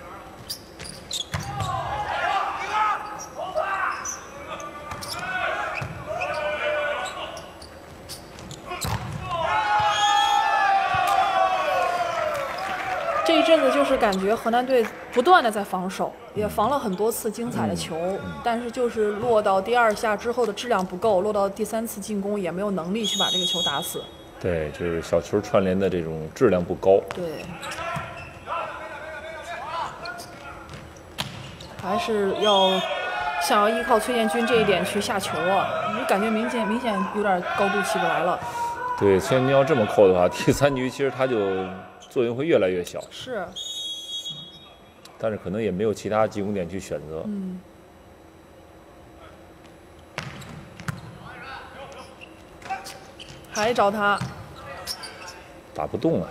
S1: 这一阵子就是感觉河南队不断的在防守，也防了很多次精彩的球，嗯嗯、但是就是落到第二下之后的质量不够，落到第三次进攻也没有能力去把这个球打死。
S2: 对，就是小球串联的这种质量不高。
S1: 对，还是要想要依靠崔建军这一点去下球啊，你感觉明显明显有点高度起不来了。
S2: 对，崔建军要这么扣的话，第三局其实他就作用会越来越小。
S1: 是。
S2: 但是可能也没有其他进攻点去选择。
S1: 嗯。还找他。
S2: 打不动了。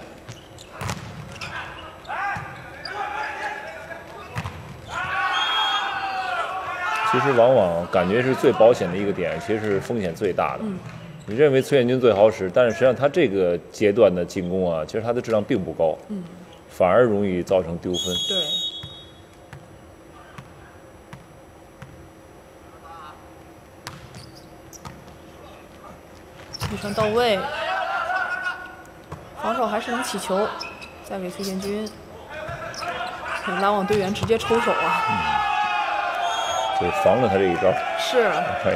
S2: 其实往往感觉是最保险的一个点，其实是风险最大的。
S1: 嗯、
S2: 你认为崔建军最好使，但是实际上他这个阶段的进攻啊，其实他的质量并不高，
S1: 嗯、
S2: 反而容易造成丢分。
S1: 对。一传到位，防守还是能起球，再给崔建军，篮网队员直接抽手啊！
S2: 嗯就防了他这一招，
S1: 是，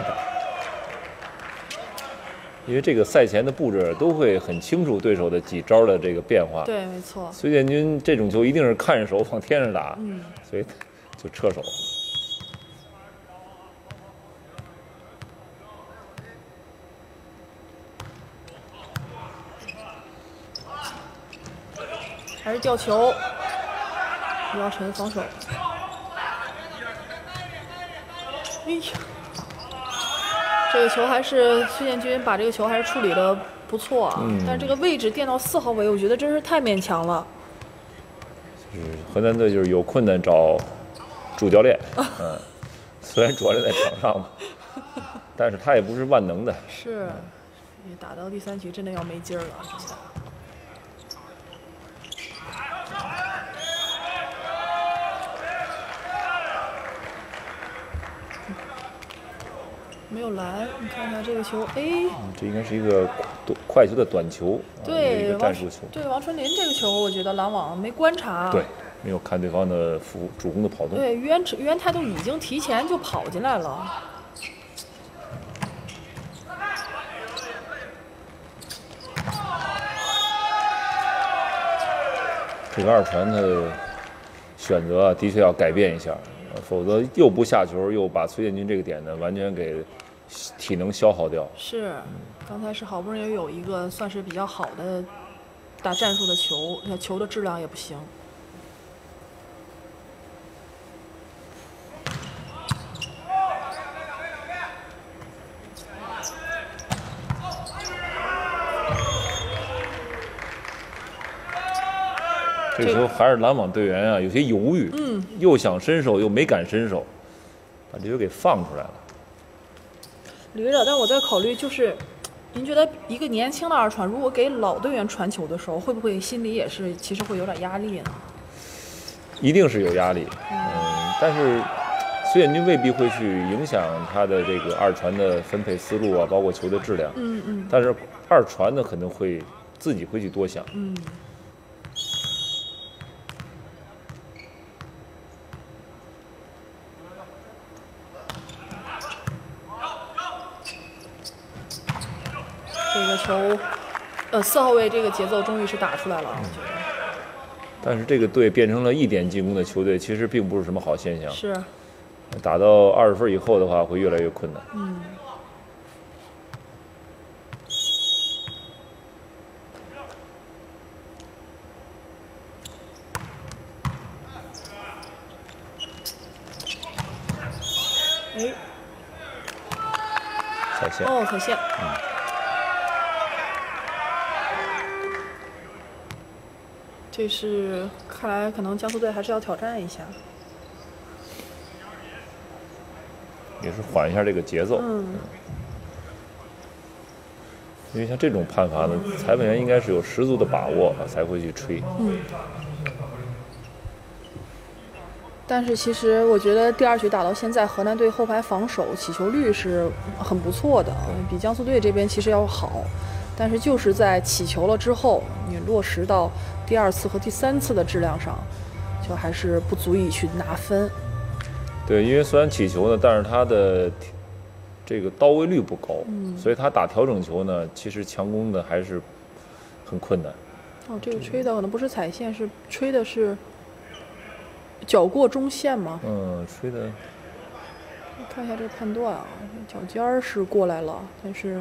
S2: 因为这个赛前的布置都会很清楚对手的几招的这个变化。
S1: 对，没错。
S2: 崔建军这种球一定是看手往天上打，
S1: 嗯，
S2: 所以就撤手。
S1: 还是吊球，于耀晨防守。哎呀，这个球还是崔建军把这个球还是处理的不错啊，嗯、但是这个位置垫到四号位，我觉得真是太勉强了。
S2: 就是河南队就是有困难找主教练，嗯，虽然主教练在场上嘛，但是他也不是万能的。
S1: 是，嗯、打到第三局真的要没劲儿了，这下。没有拦，你看一下这个球，哎、嗯，
S2: 这应该是一个快球的短球，
S1: 对，
S2: 一个战术球。
S1: 对，王春林这个球，我觉得篮网没观察，
S2: 对，没有看对方的副主攻的跑动。
S1: 对，于元于元泰都已经提前就跑进来了。
S2: 这个二传的选择的确要改变一下。否则又不下球，又把崔建军这个点呢完全给体能消耗掉。
S1: 是，刚才是好不容易有一个算是比较好的打战术的球，那球的质量也不行。
S2: 这个时候还是篮网队员啊，有些犹豫，
S1: 嗯，
S2: 又想伸手又没敢伸手，把这球给放出来了。
S1: 吕队长，但我在考虑，就是您觉得一个年轻的二传，如果给老队员传球的时候，会不会心里也是其实会有点压力呢？
S2: 一定是有压力，嗯，嗯但是崔建军未必会去影响他的这个二传的分配思路啊，包括球的质量，
S1: 嗯嗯，
S2: 但是二传呢可能会自己会去多想，
S1: 嗯。这个球，呃，四号位这个节奏终于是打出来了，我觉得。
S2: 但是这个队变成了一点进攻的球队，其实并不是什么好现象。
S1: 是。
S2: 打到二十分以后的话，会越来越困难。
S1: 嗯。哎。
S2: 踩线。
S1: 哦，踩线。
S2: 嗯。
S1: 这是看来可能江苏队还是要挑战一下，
S2: 也是缓一下这个节奏。
S1: 嗯。
S2: 因为像这种判罚呢，裁判员应该是有十足的把握才会去吹。
S1: 嗯。但是其实我觉得第二局打到现在，河南队后排防守起球率是很不错的，比江苏队这边其实要好。但是就是在起球了之后，你落实到第二次和第三次的质量上，就还是不足以去拿分。
S2: 对，因为虽然起球呢，但是他的这个到位率不高，
S1: 嗯，
S2: 所以他打调整球呢，其实强攻的还是很困难。
S1: 哦，这个吹的可能不是踩线，是吹的是脚过中线吗？
S2: 嗯，吹的
S1: 看一下这个判断啊，脚尖儿是过来了，但是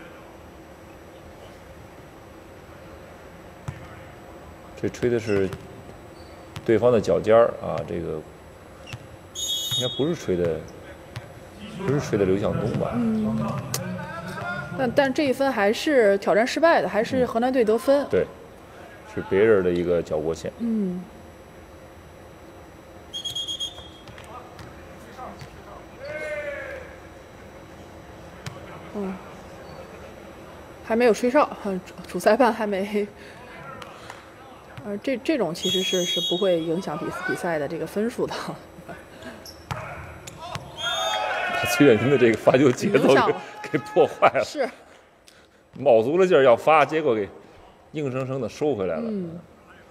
S2: 这吹的是对方的脚尖儿啊，这个应该不是吹的，不是吹的刘向东吧？
S1: 嗯。但但这一分还是挑战失败的，还是河南队得分。
S2: 嗯、对，是别人的一个脚过线。
S1: 嗯。嗯。还没有吹哨，主裁判还没。呃，这这种其实是是不会影响比比赛的这个分数的。
S2: 把崔远军的这个发球节奏给给破坏了。
S1: 是。
S2: 卯足了劲儿要发，结果给硬生生的收回来了。
S1: 嗯。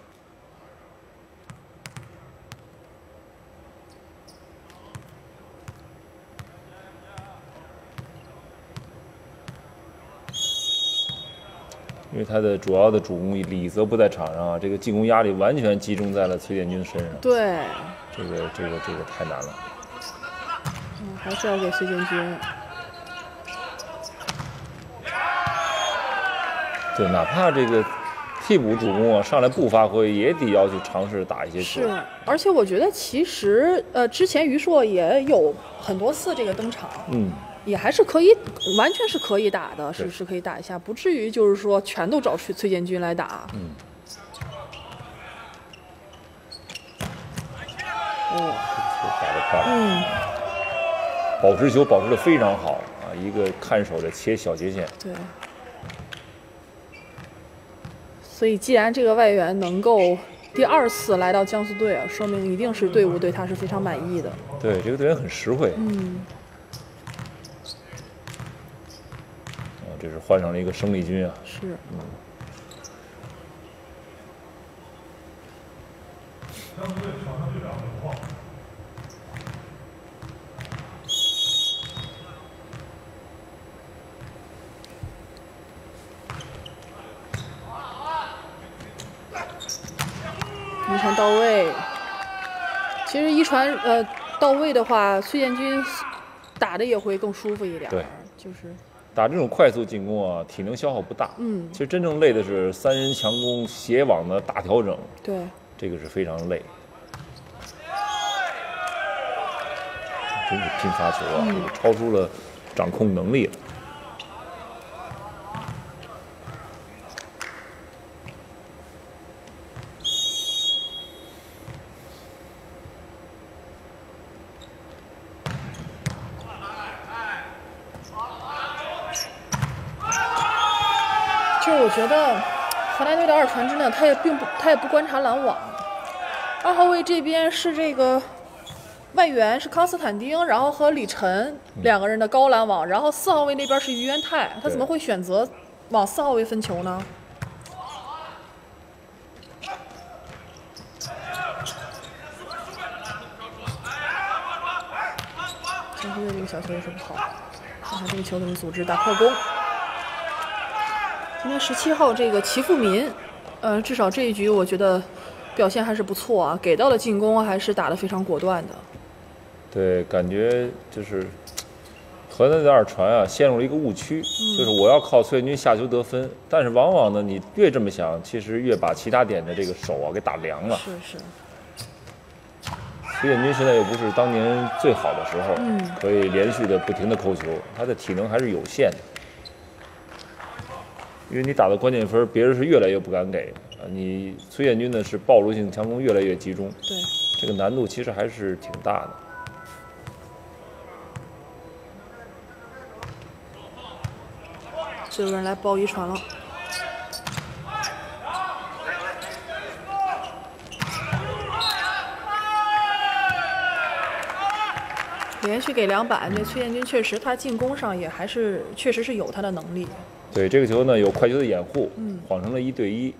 S2: 因为他的主要的主攻李泽不在场上啊，这个进攻压力完全集中在了崔建军身上。
S1: 对，
S2: 这个这个这个太难了。
S1: 嗯，还是要给崔建军。
S2: 对，哪怕这个替补主攻啊上来不发挥，也得要去尝试打一些球。
S1: 是，而且我觉得其实呃，之前于硕也有很多次这个登场。
S2: 嗯。
S1: 也还是可以，完全是可以打的，是是可以打一下，不至于就是说全都找崔崔建军来打。
S2: 嗯。
S1: 哦，
S2: 这球打得漂亮。
S1: 嗯。
S2: 保持球保持得非常好啊，一个看守着切小斜线。
S1: 对。所以，既然这个外援能够第二次来到江苏队啊，说明一定是队伍对他是非常满意的。
S2: 对，这个队员很实惠。
S1: 嗯。
S2: 这是换上了一个生力军啊！
S1: 是，
S2: 嗯。
S1: 一传到位。其实一传呃到位的话，崔建军打的也会更舒服一点。
S2: 对，
S1: 就是。
S2: 打这种快速进攻啊，体能消耗不大。
S1: 嗯，
S2: 其实真正累的是三人强攻、斜网的大调整。
S1: 对，
S2: 这个是非常累。真是拼发球啊，
S1: 嗯、
S2: 这个超出了掌控能力了。
S1: 就是我觉得河南队的二传真的，他也并不，他也不观察拦网。二号位这边是这个外援是康斯坦丁，然后和李晨两个人的高拦网，然后四号位那边是于元泰，他怎么会选择往四号位分球呢？江苏队这个小球也是不好，看看这个球怎么组织打快攻。今天十七号这个齐富民，呃，至少这一局我觉得表现还是不错啊，给到了进攻还是打得非常果断的。
S2: 对，感觉就是河南的二传啊，陷入了一个误区，
S1: 嗯、
S2: 就是我要靠崔建军下球得分，但是往往呢，你越这么想，其实越把其他点的这个手啊给打凉了。
S1: 是是。
S2: 崔建军现在又不是当年最好的时候，
S1: 嗯、
S2: 可以连续的不停的扣球，他的体能还是有限的。因为你打到关键分，别人是越来越不敢给啊。你崔建军呢是暴露性强攻越来越集中，
S1: 对，
S2: 这个难度其实还是挺大的。
S1: 就有人来包一传了，连续给两板，这崔建军确实他进攻上也还是确实是有他的能力。
S2: 对这个球呢，有快球的掩护，
S1: 嗯，
S2: 晃成了一对一。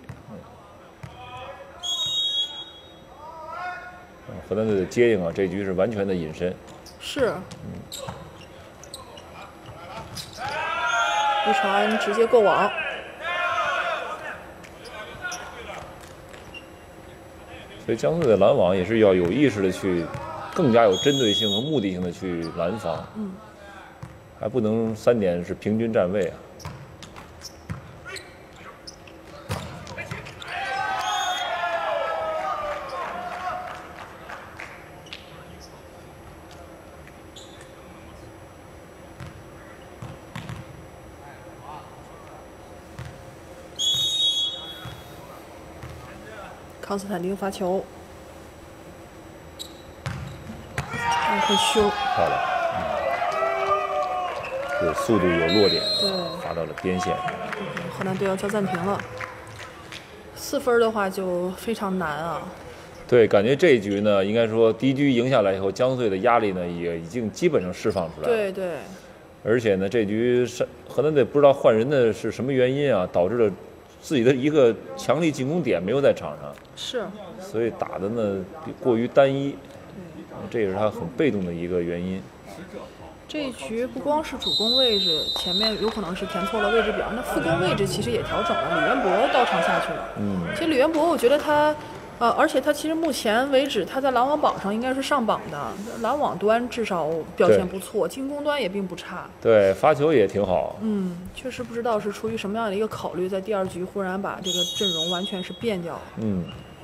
S2: 嗯，河南队的接应啊，这局是完全的隐身。
S1: 是。
S2: 嗯。
S1: 一传直接过网。
S2: 所以江苏队的拦网也是要有意识的去更加有针对性和目的性的去拦防，
S1: 嗯，
S2: 还不能三点是平均站位啊。
S1: 康斯坦丁发球，很凶，
S2: 漂亮，嗯，有速度有落点，
S1: 对，
S2: 发到了边线。
S1: 河南队要叫暂停了，四分的话就非常难啊。
S2: 对，感觉这一局呢，应该说第一局赢下来以后，江苏队的压力呢也已经基本上释放出来了。
S1: 对对。
S2: 而且呢，这局是河南队不知道换人的是什么原因啊，导致了自己的一个强力进攻点没有在场上。
S1: 是。
S2: 所以打的呢过于单一，这也是他很被动的一个原因。
S1: 这一局不光是主攻位置，前面有可能是填错了位置表，那副攻位置其实也调整了。李渊博到场下去了。
S2: 嗯。
S1: 其实李渊博，我觉得他，呃，而且他其实目前为止他在篮网榜上应该是上榜的，篮网端至少表现不错，进攻端也并不差。
S2: 对，发球也挺好。
S1: 嗯，确实不知道是出于什么样的一个考虑，在第二局忽然把这个阵容完全是变掉了。
S2: 嗯。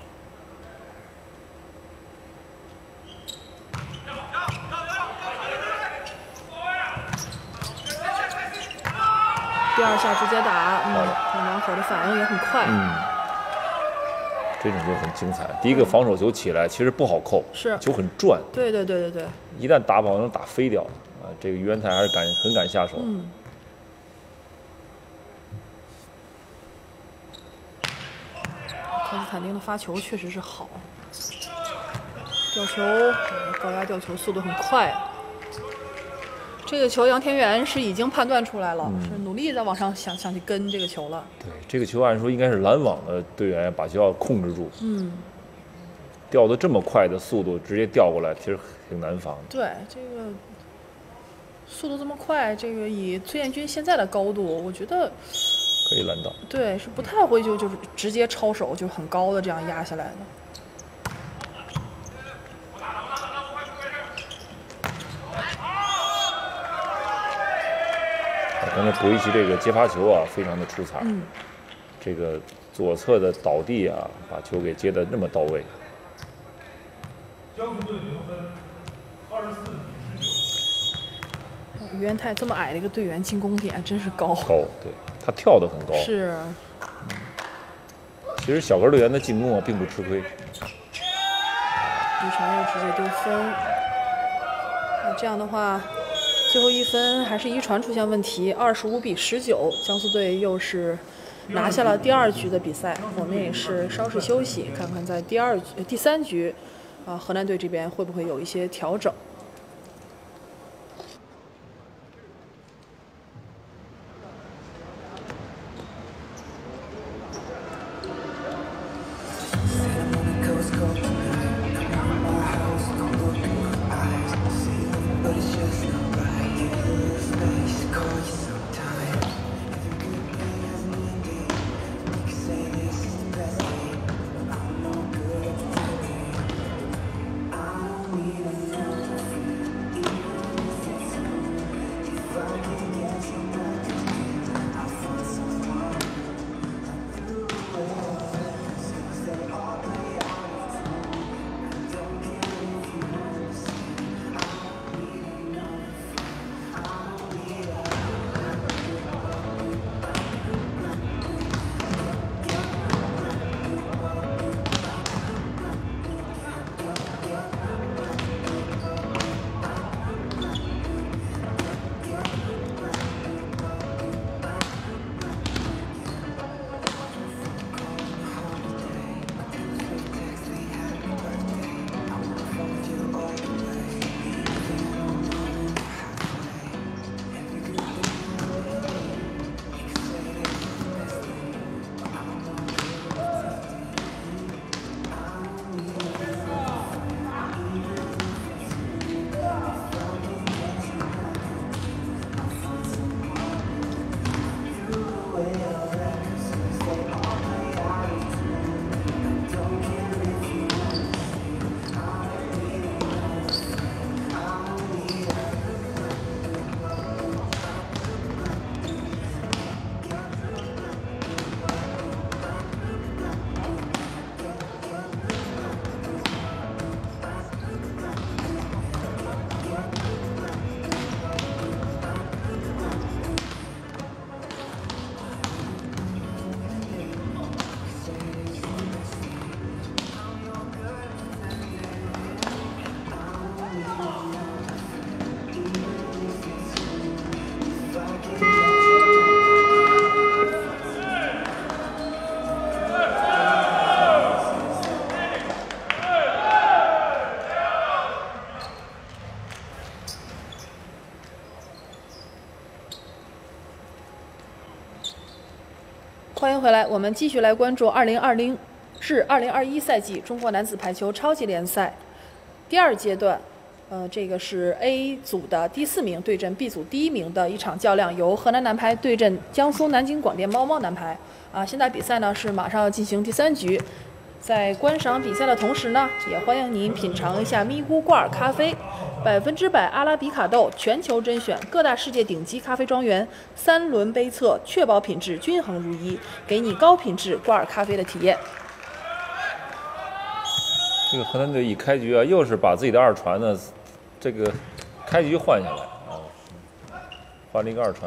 S1: 第二下直接打，嗯，两手的反应也很快。
S2: 嗯，这种就很精彩。第一个防守球起来其实不好扣，
S1: 是
S2: 球很转。
S1: 对对对对对。
S2: 一旦打不好能打飞掉啊！这个于元泰还是敢很敢下手。
S1: 嗯。康斯坦丁的发球确实是好，吊球，高压吊球速度很快。这个球杨天元是已经判断出来了，嗯、是努力在往上想想去跟这个球了。
S2: 对，这个球按说应该是拦网的队员把球要控制住。
S1: 嗯。
S2: 调的这么快的速度直接调过来，其实挺难防的。
S1: 对，这个速度这么快，这个以崔彦军现在的高度，我觉得
S2: 可以拦到。
S1: 对，是不太会就就是直接抄手就很高的这样压下来的。
S2: 刚才博伊奇这个接发球啊，非常的出彩。
S1: 嗯。
S2: 这个左侧的倒地啊，把球给接得那么到位。
S3: 江苏队得分二十四比十九。
S1: 于元泰这么矮的一个队员，进攻点真是高。
S2: 高，对，他跳得很高。
S1: 是。
S2: 其实小个队员的进攻啊，并不吃亏。
S1: 一传又直接丢分。那这样的话。最后一分还是一传出现问题，二十五比十九，江苏队又是拿下了第二局的比赛。我们也是稍事休息，看看在第二局、第三局，啊，河南队这边会不会有一些调整。 回来，我们继续来关注二零二零至二零二一赛季中国男子排球超级联赛第二阶段。呃，这个是 A 组的第四名对阵 B 组第一名的一场较量，由河南男排对阵江苏南京广电猫猫男排。啊，现在比赛呢是马上要进行第三局。在观赏比赛的同时呢，也欢迎您品尝一下咪咕挂耳咖啡，百分之百阿拉比卡豆，全球甄选，各大世界顶级咖啡庄园，三轮杯测，确保品质均衡如一，给你高品质挂耳咖啡的体验。
S2: 这个河南队一开局啊，又是把自己的二传呢，这个开局换下来啊，换了一个二传。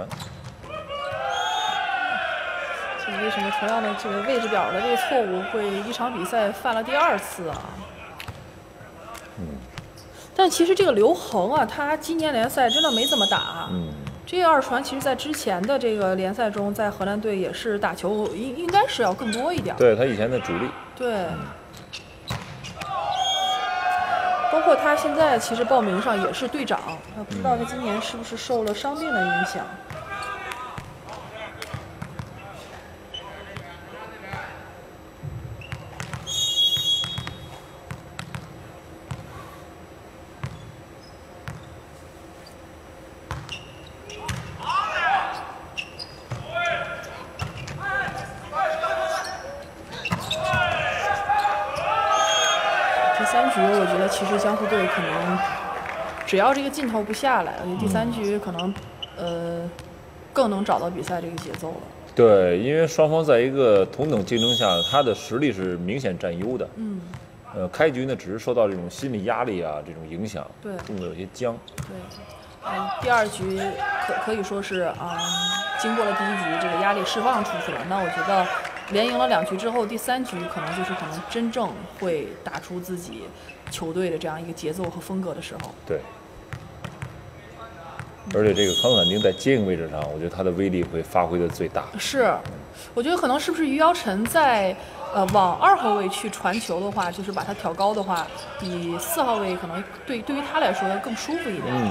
S1: 这为什么同样的这个位置表的这个错误会一场比赛犯了第二次啊？
S2: 嗯。
S1: 但其实这个刘恒啊，他今年联赛真的没怎么打。
S2: 嗯。这
S1: 个二传其实在之前的这个联赛中，在河南队也是打球应应该是要更多一点。
S2: 对他以前的主力。
S1: 对。嗯，包括他现在其实报名上也是队长，不知道他今年是不是受了伤病的影响。第三局我觉得其实江苏队可能只要这个劲头不下来，第三局可能呃更能找到比赛这个节奏了。
S2: 对，因为双方在一个同等竞争下，他的实力是明显占优的。
S1: 嗯。
S2: 呃，开局呢只是受到这种心理压力啊这种影响，
S1: 对，
S2: 动作有些僵。
S1: 对，嗯，第二局可可以说是啊、嗯，经过了第一局这个压力释放出去了。那我觉得。连赢了两局之后，第三局可能就是可能真正会打出自己球队的这样一个节奏和风格的时候。
S2: 对，而且这个康斯坦丁在接应位置上，我觉得他的威力会发挥的最大。
S1: 是，我觉得可能是不是于尧臣在呃往二号位去传球的话，就是把它调高的话，比四号位可能对对于他来说更舒服一点。
S2: 嗯。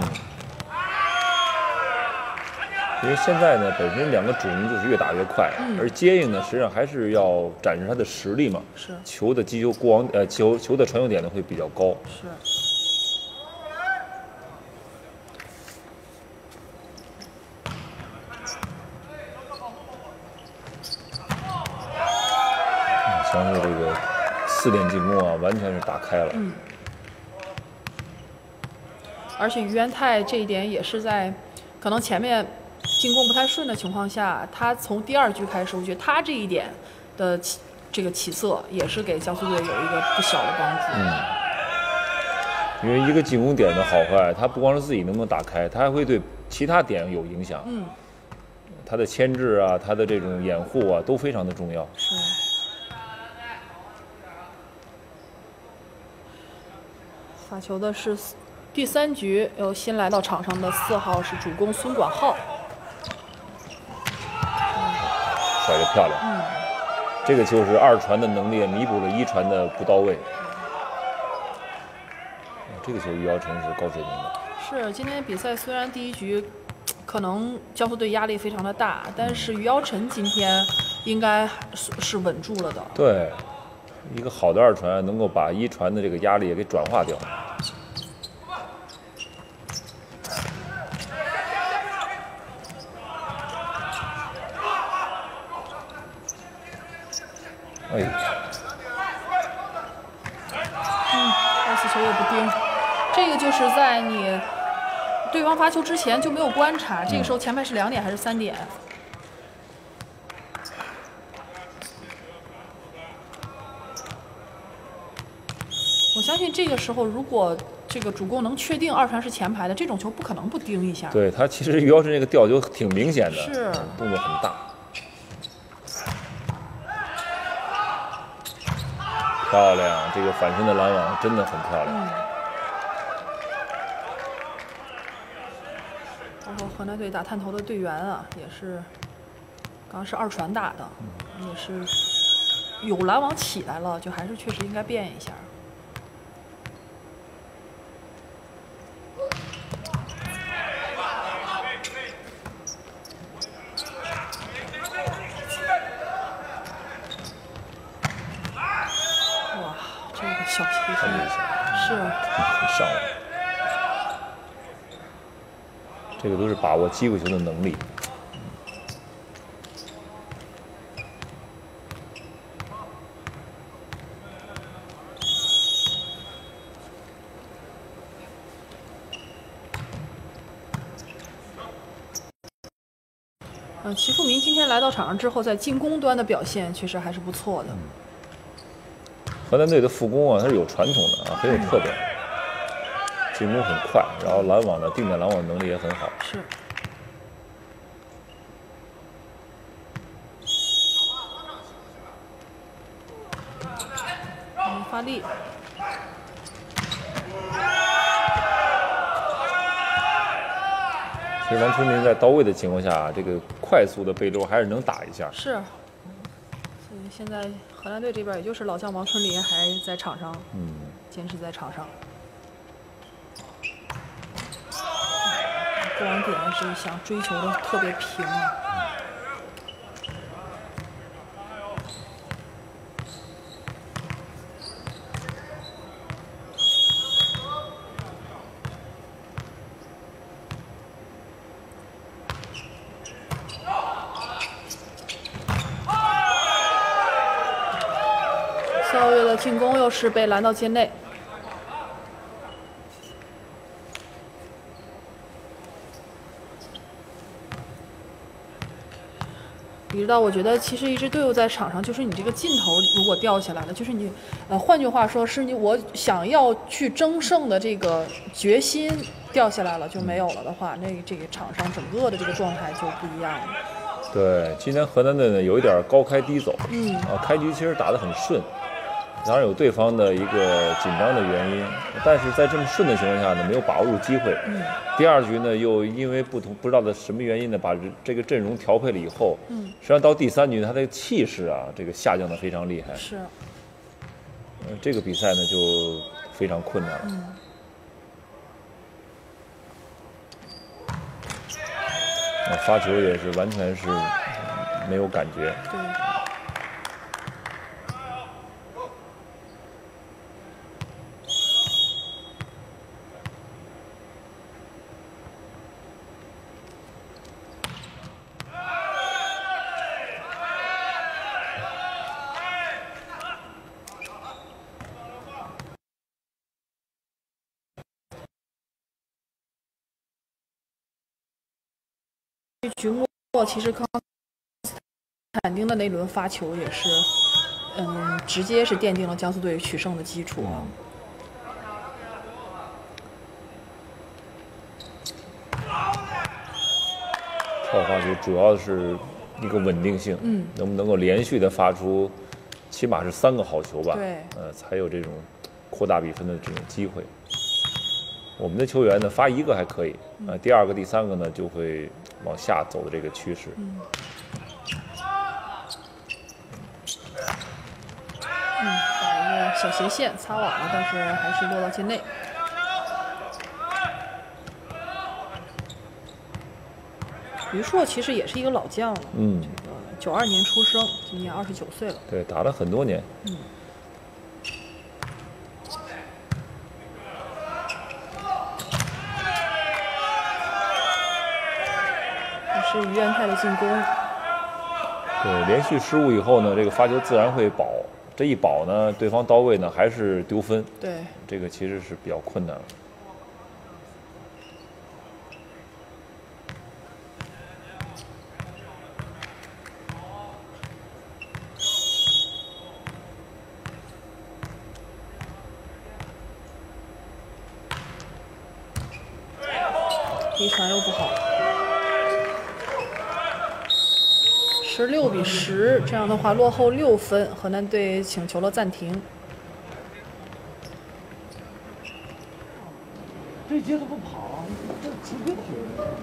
S2: 因为现在呢，本身两个主力就是越打越快，
S1: 嗯、
S2: 而接应呢，实际上还是要展示他的实力嘛。
S1: 是。
S2: 球的击球过往呃球球的传球点呢会比较高。
S1: 是。
S2: 像是这个四点进攻啊，完全是打开了。
S1: 嗯。而且于元泰这一点也是在可能前面。进攻不太顺的情况下，他从第二局开始，我觉得他这一点的起这个起色，也是给江苏队有一个不小的帮助。
S2: 嗯，因为一个进攻点的好坏，他不光是自己能不能打开，他还会对其他点有影响。
S1: 嗯，
S2: 他的牵制啊，他的这种掩护啊，都非常的重要。
S1: 是。发球的是第三局由新来到场上的四号是主攻孙广浩。
S2: 甩得漂亮，
S1: 嗯，
S2: 这个球是二传的能力弥补了一传的不到位。这个球于尧臣是高水平的。
S1: 是，今天比赛虽然第一局可能江苏队压力非常的大，但是于尧臣今天应该是是稳住了的。
S2: 对，一个好的二传能够把一传的这个压力也给转化掉。哎，
S1: 嗯，二次球也不盯，这个就是在你对方发球之前就没有观察，这个时候前排是两点还是三点？我相信这个时候，如果这个主攻能确定二传是前排的，这种球不可能不盯一下。
S2: 对他，其实于尧臣这个吊球挺明显的，
S1: 是
S2: 动作很大。漂亮，这个反身的拦网真的很漂亮。
S1: 嗯。包括河南队打探头的队员啊，也是，刚刚是二传打的，嗯、也是有拦网起来了，就还是确实应该变一下。 这个小提
S2: 看这一下，
S1: 是
S2: 上来，这个都是把握机会球的能力。
S1: 嗯，齐富民今天来到场上之后，在进攻端的表现确实还是不错的。
S2: 河南队的副攻啊，它是有传统的啊，很有特点，进攻很快，然后拦网的定点拦网能力也很好。
S1: 是。嗯，发力。
S2: 其实王春林在到位的情况下，这个快速的背溜还是能打一下。
S1: 是，所以现在河南队这边也就是老将王春林还在场上，
S2: 嗯，
S1: 坚持在场上。过网点是想追求的特别平啊。肖岳的进攻又是被拦到界内。李指导，我觉得其实一支队伍在场上，就是你这个劲头如果掉下来了，就是你，呃，换句话说，是你我想要去争胜的这个决心掉下来了，就没有了的话，那这个场上整个的这个状态就不一样了。
S2: 对，今天河南队呢有一点高开低走，
S1: 嗯，
S2: 啊，开局其实打得很顺。当然有对方的一个紧张的原因，但是在这么顺的情况下呢，没有把握住机会。
S1: 嗯，
S2: 第二局呢，又因为不同不知道的什么原因呢，把这个阵容调配了以后，
S1: 嗯，
S2: 实际上到第三局呢，他的气势啊，这个下降的非常厉害。
S1: 是。
S2: 呃，这个比赛呢就非常困难了。
S1: 嗯。
S2: 那发球也是完全是没有感觉。
S1: 对。局末其实康斯坦丁的那轮发球也是，嗯，直接是奠定了江苏队取胜的基础啊。
S2: 跳发球主要是一个稳定性，
S1: 嗯，
S2: 能不能够连续的发出，起码是三个好球吧？
S1: 对，
S2: 呃，才有这种扩大比分的这种机会。我们的球员呢，发一个还可以，啊、呃，第二个、第三个呢就会往下走的这个趋势。
S1: 嗯，嗯，打一个小斜线擦网了，但是还是落到界内。于硕其实也是一个老将了，
S2: 嗯，
S1: 这个九二年出生，今年二十九岁了。
S2: 对，打了很多年。
S1: 嗯。是于元泰的进攻。
S2: 对，连续失误以后呢，这个发球自然会保。这一保呢，对方到位呢，还是丢分。
S1: 对，
S2: 这个其实是比较困难了。
S1: 离传又不好。十六比十，这样的话落后六分，河南队请求了暂停。
S4: 这节奏不跑，这出别球。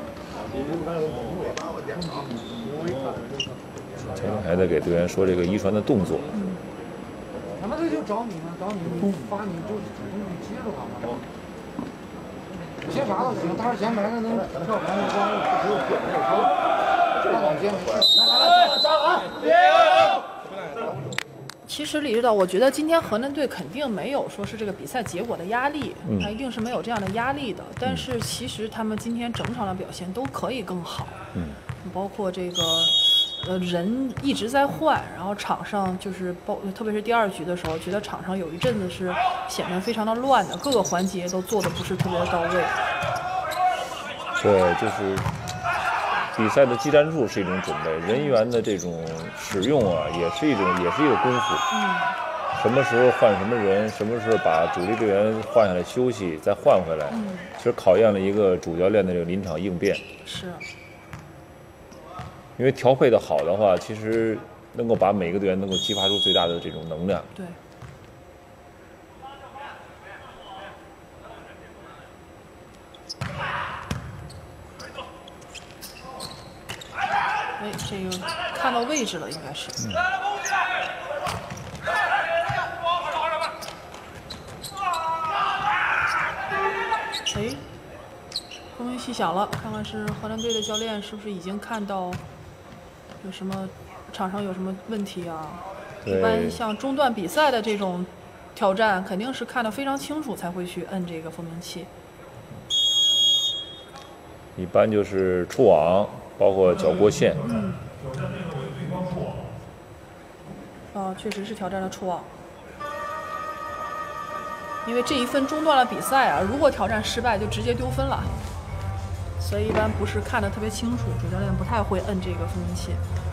S2: 前面还在给队员说这个遗传的动作。
S1: 嗯。
S4: 他们这就找你嘛，找你，你发你就你接住他嘛。接啥都行，但是先买个能跳盘的光，不只有个人手，那往前没事。来来来，站好！
S1: 其实李指导，我觉得今天河南队肯定没有说是这个比赛结果的压力，
S2: 嗯
S1: 他一定是没有这样的压力的。但是其实他们今天整场的表现都可以更好，
S2: 嗯，
S1: 包括这个呃人一直在换，然后场上就是包，特别是第二局的时候，觉得场上有一阵子是显得非常的乱的，各个环节都做的不是特别的到位。
S2: 对，就是比赛的技战术是一种准备，人员的这种使用啊，也是一种，也是一个功夫。
S1: 嗯，
S2: 什么时候换什么人，什么时候把主力队员换下来休息，再换回来，
S1: 嗯，
S2: 其实考验了一个主教练的这个临场应变。
S1: 是。
S2: 因为调配的好的话，其实能够把每个队员能够激发出最大的这种能量。
S1: 对。哎，这个看到位置了，应该是。嗯。哎，风铃细响了，看看是河南队的教练是不是已经看到有什么场上有什么问题啊？一般像中断比赛的这种挑战，肯定是看得非常清楚才会去摁这个蜂鸣器。
S2: 一般就是触网，包括脚过线。
S1: 嗯。哦，确实是挑战了触网。因为这一分中断了比赛啊，如果挑战失败就直接丢分了，所以一般不是看得特别清楚，主教练不太会摁这个蜂鸣器。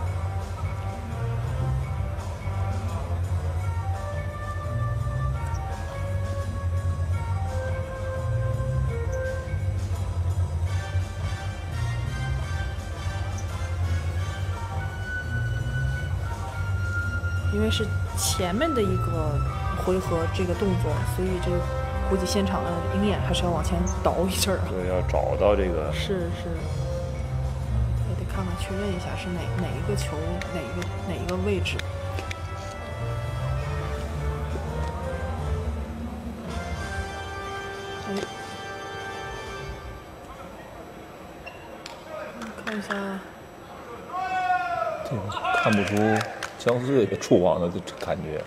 S1: 因为是前面的一个回合这个动作，所以这个估计现场的鹰眼还是要往前倒一阵儿啊。
S2: 对，要找到这个。
S1: 是是，也得看看确认一下是哪哪一个球，哪一个哪一个位置。哎，看一下。
S2: 这个看不出江苏队的触网的感觉。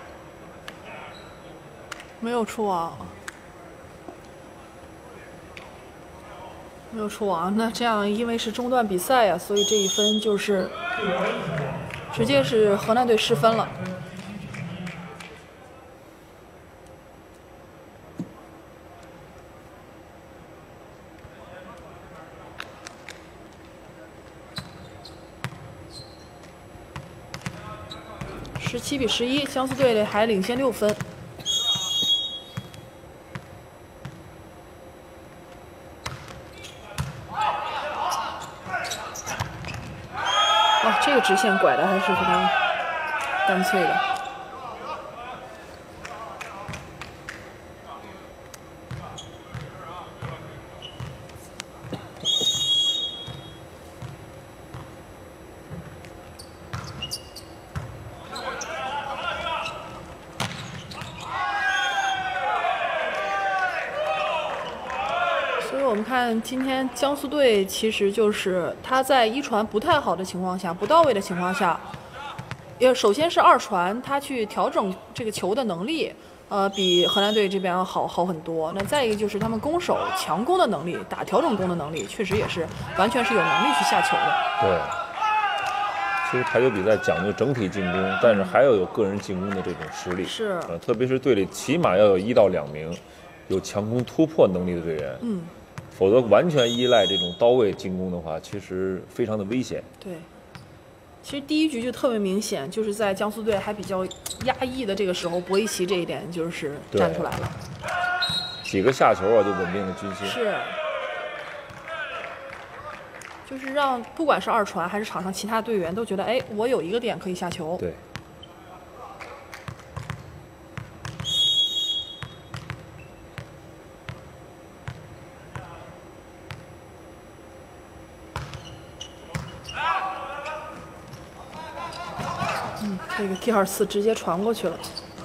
S1: 没有触网，没有触网。那这样，因为是中断比赛呀，所以这一分就是直接是河南队失分了。十七比十一，江苏队还领先六分。哦，这个直线拐的还是非常干脆的。所以我们看今天江苏队其实就是他在一传不太好的情况下，不到位的情况下，也首先是二传他去调整这个球的能力，呃，比河南队这边要好好很多。那再一个就是他们攻守强攻的能力，打调整攻的能力，确实也是完全是有能力去下球的。
S2: 对，其实排球比赛讲究整体进攻，但是还要有个人进攻的这种实力。
S1: 是，
S2: 呃，特别是队里起码要有一到两名有强攻突破能力的队员。
S1: 嗯。
S2: 否则完全依赖这种刀位进攻的话，其实非常的危险。
S1: 对，其实第一局就特别明显，就是在江苏队还比较压抑的这个时候，博伊奇这一点就是站出来了。
S2: 几个下球啊，就稳定了军心。
S1: 是，就是让不管是二传还是场上其他队员都觉得，哎，我有一个点可以下球。
S2: 对。
S1: 嗯，这个第二次直接传过去了。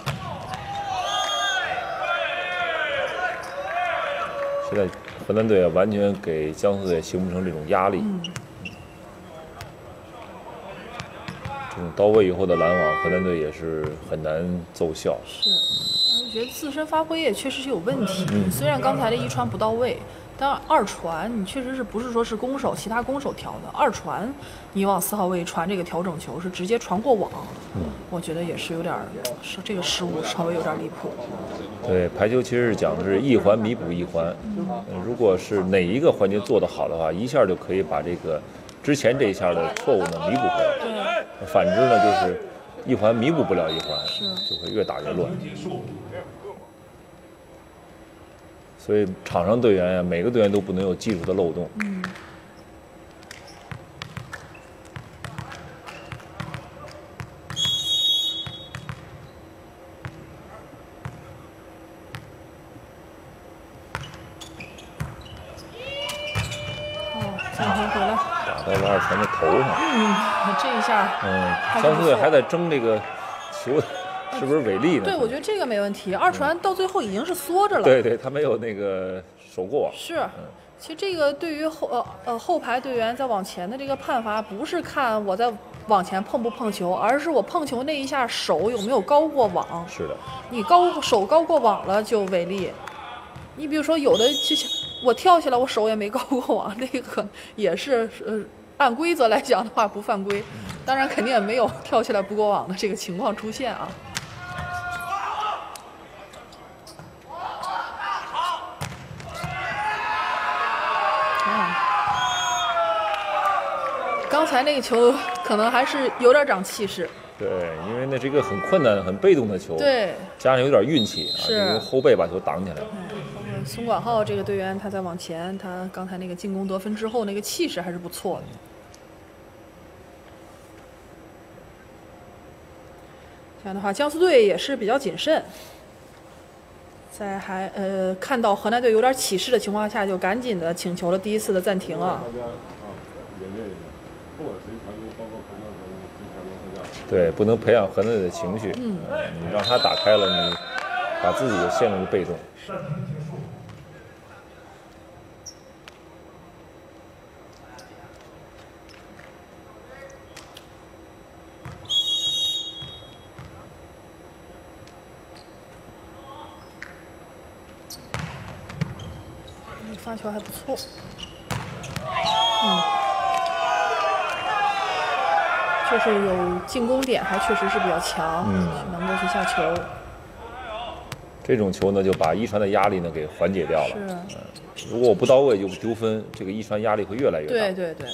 S2: 现在河南队啊，完全给江苏队形不成这种压力。
S1: 嗯。
S2: 这种到位以后的拦网，河南队也是很难奏效。
S1: 是，我觉得自身发挥也确实是有问题。嗯、虽然刚才的一传不到位，但二传你确实是不是说是攻手其他攻手调的，二传你往四号位传这个调整球是直接传过网，嗯、我觉得也是有点是这个失误稍微有点离谱。
S2: 对，排球其实是讲的是一环弥补一环，嗯、如果是哪一个环节做得好的话，一下就可以把这个之前这一下的错误呢弥补回来。
S1: 对，
S2: 反之呢就是一环弥补不了一环，就会越打越乱。所以场上队员呀，每个队员都不能有技术的漏洞。
S1: 嗯。哦，暂停回来。
S2: 打到了二传的头上。
S1: 嗯，这一下。
S2: 嗯，江苏队还在争这个球。是不是违例呢？
S1: 对，我觉得这个没问题。二传到最后已经是缩着了。
S2: 对对，他没有那个手过网。
S1: 是，其实这个对于后呃呃后排队员在往前的这个判罚，不是看我在往前碰不碰球，而是我碰球那一下手有没有高过网。
S2: 是的。
S1: 你高手高过网了就违例。你比如说有的就像我跳起来我手也没高过网，那个也是呃按规则来讲的话不犯规，当然肯定也没有跳起来不过网的这个情况出现啊。刚才那个球可能还是有点长气势。
S2: 对，因为那是一个很困难、很被动的球。
S1: 对，
S2: 加上有点运气啊，
S1: 是
S2: 用后背把球挡起来了。
S1: 嗯，孙广浩这个队员他在往前，他刚才那个进攻得分之后那个气势还是不错的。这样的话，江苏队也是比较谨慎，在还呃看到河南队有点起势的情况下，就赶紧的请求了第一次的暂停啊。
S2: 对，不能培养河南队的情绪。嗯，你让他打开了，你把自己也陷入被动。
S1: 发球还不错。嗯。确实有进攻点，还确实是比较强，嗯，能够去下球。
S2: 这种球呢，就把一传的压力呢给缓解掉了。
S1: 是，
S2: 嗯，如果我不到位就丢分，这个一传压力会越来越大。
S1: 对对对。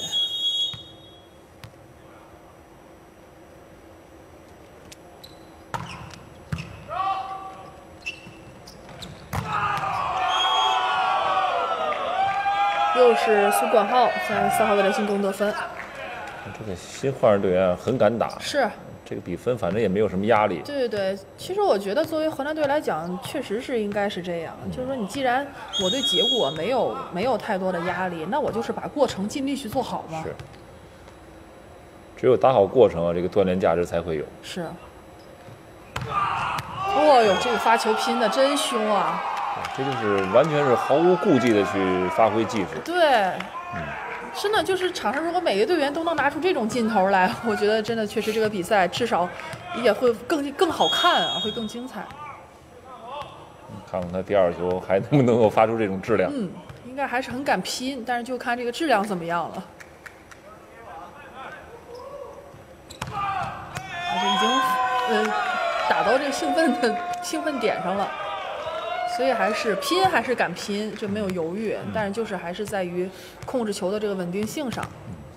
S1: 又是苏广浩在四号位的进攻得分。
S2: 这个新换上队员很敢打，
S1: 是
S2: 这个比分反正也没有什么压力。
S1: 对对对，其实我觉得作为河南队来讲，确实是应该是这样。嗯、就是说，你既然我对结果没有没有太多的压力，那我就是把过程尽力去做好嘛。
S2: 是，只有打好过程啊，这个锻炼价值才会有。
S1: 是。哦哟，这个发球拼的真凶啊！
S2: 这就是完全是毫无顾忌的去发挥技术。
S1: 对。嗯。真的就是场上，如果每个队员都能拿出这种劲头来，我觉得真的确实这个比赛至少也会更更好看啊，会更精彩。
S2: 看看他第二球还能不能够发出这种质量？
S1: 嗯，应该还是很敢拼，但是就看这个质量怎么样了。啊，这已经呃打到这个兴奋的兴奋点上了。所以还是拼，还是敢拼，就没有犹豫。但是就是还是在于控制球的这个稳定性上。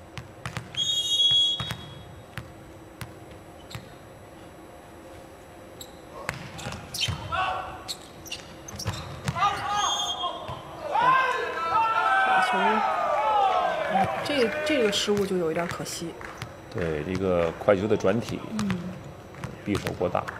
S1: 这个球，这这个失误就有一点可惜。
S2: 对，一个快球的转体，嗯，匕首过大。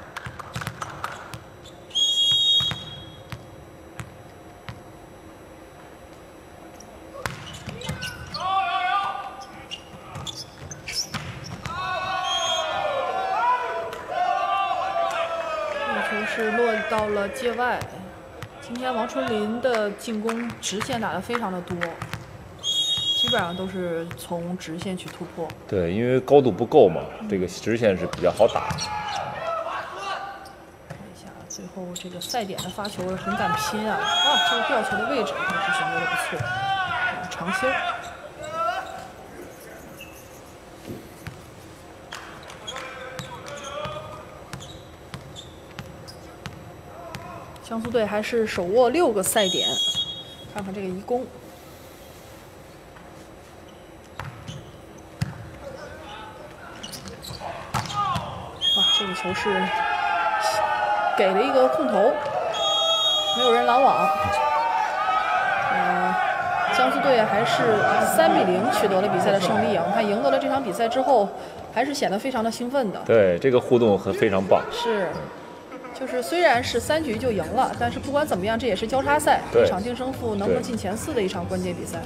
S1: 是落到了界外。今天王春林的进攻直线打得非常的多， 基本上都是从直线去突破。
S2: 对，因为高度不够嘛，这个直线是比较好打。
S1: 看一下最后这个赛点的发球很敢拼啊！啊，这个吊球的位置还是选择的不错，长修。江苏队还是手握六个赛点，看看这个移攻。哇，这个球是给了一个空投，没有人拦网。呃，江苏队还是三比零取得了比赛的胜利啊！他赢得了这场比赛之后，还是显得非常的兴奋的。
S2: 对，这个互动很非常棒。
S1: 是。就是虽然是三局就赢了，但是不管怎么样，这也是交叉赛，一场定胜负，能不能进前四的一场关键比赛。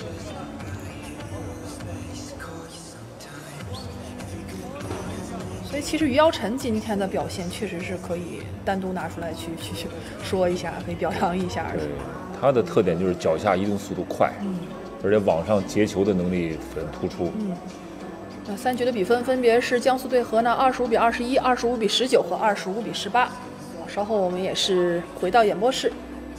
S1: 所以其实于尧晨今天的表现确实是可以单独拿出来去去说一下，可以表扬一下。
S2: 对，他的特点就是脚下移动速度快，嗯，而且网上截球的能力很突出。
S1: 嗯。那三局的比分分别是江苏队和呢二十五比二十一、二十五比十九和二十五比十八。稍后我们也是回到演播室。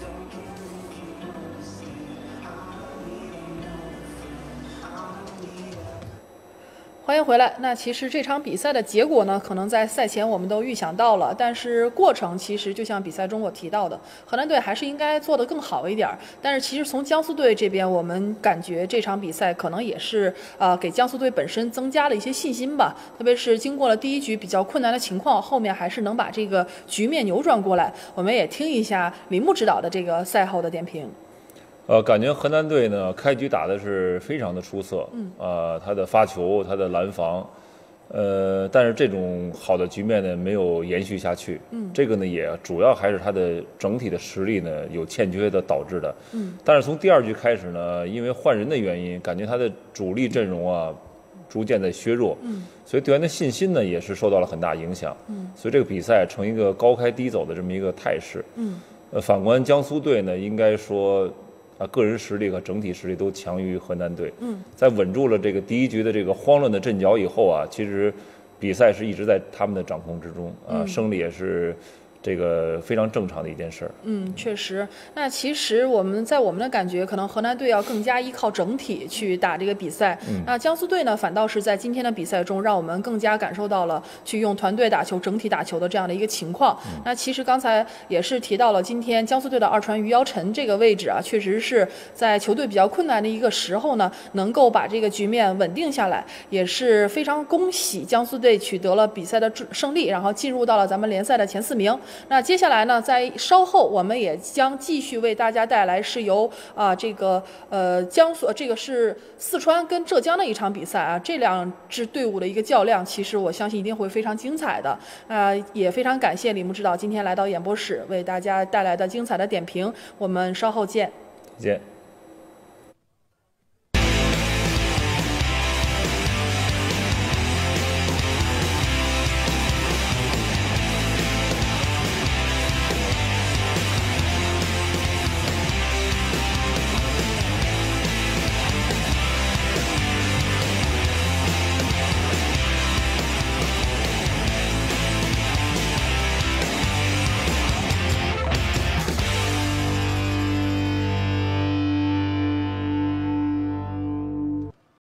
S1: 欢迎回来。那其实这场比赛的结果呢，可能在赛前我们都预想到了，但是过程其实就像比赛中我提到的，河南队还是应该做得更好一点。但是其实从江苏队这边，我们感觉这场比赛可能也是呃给江苏队本身增加了一些信心吧。特别是经过了第一局比较困难的情况，后面还是能把这个局面扭转过来。我们也听一下李牧指导的这个赛后的点评。
S2: 呃，感觉河南队呢开局打的是非常的出色，嗯，呃，他的发球，他的拦防，呃，但是这种好的局面呢没有延续下去，嗯，这个呢也主要还是他的整体的实力呢有欠缺的导致的，嗯，但是从第二局开始呢，因为换人的原因，感觉他的主力阵容啊逐渐在削弱，嗯，所以队员的信心呢也是受到了很大影响，嗯，所以这个比赛呈一个高开低走的这么一个态势，嗯，呃，反观江苏队呢，应该说。啊，个人实力和整体实力都强于河南队。嗯，在稳住了这个第一局的这个慌乱的阵脚以后啊，其实比赛是一直在他们的掌控之中啊，嗯、胜利也是这个非常正常的一件事儿。
S1: 嗯，确实。那其实我们在我们的感觉，可能河南队要更加依靠整体去打这个比赛。嗯，那江苏队呢，反倒是在今天的比赛中，让我们更加感受到了去用团队打球、整体打球的这样的一个情况。嗯、那其实刚才也是提到了，今天江苏队的二传于尧晨这个位置啊，确实是在球队比较困难的一个时候呢，能够把这个局面稳定下来，也是非常恭喜江苏队取得了比赛的胜利，然后进入到了咱们联赛的前四名。那接下来呢，在稍后我们也将继续为大家带来是由啊这个呃江苏这个是四川跟浙江的一场比赛啊，这两支队伍的一个较量，其实我相信一定会非常精彩的。啊、呃，也非常感谢李牧指导今天来到演播室为大家带来的精彩的点评，我们稍后见。
S2: 再见。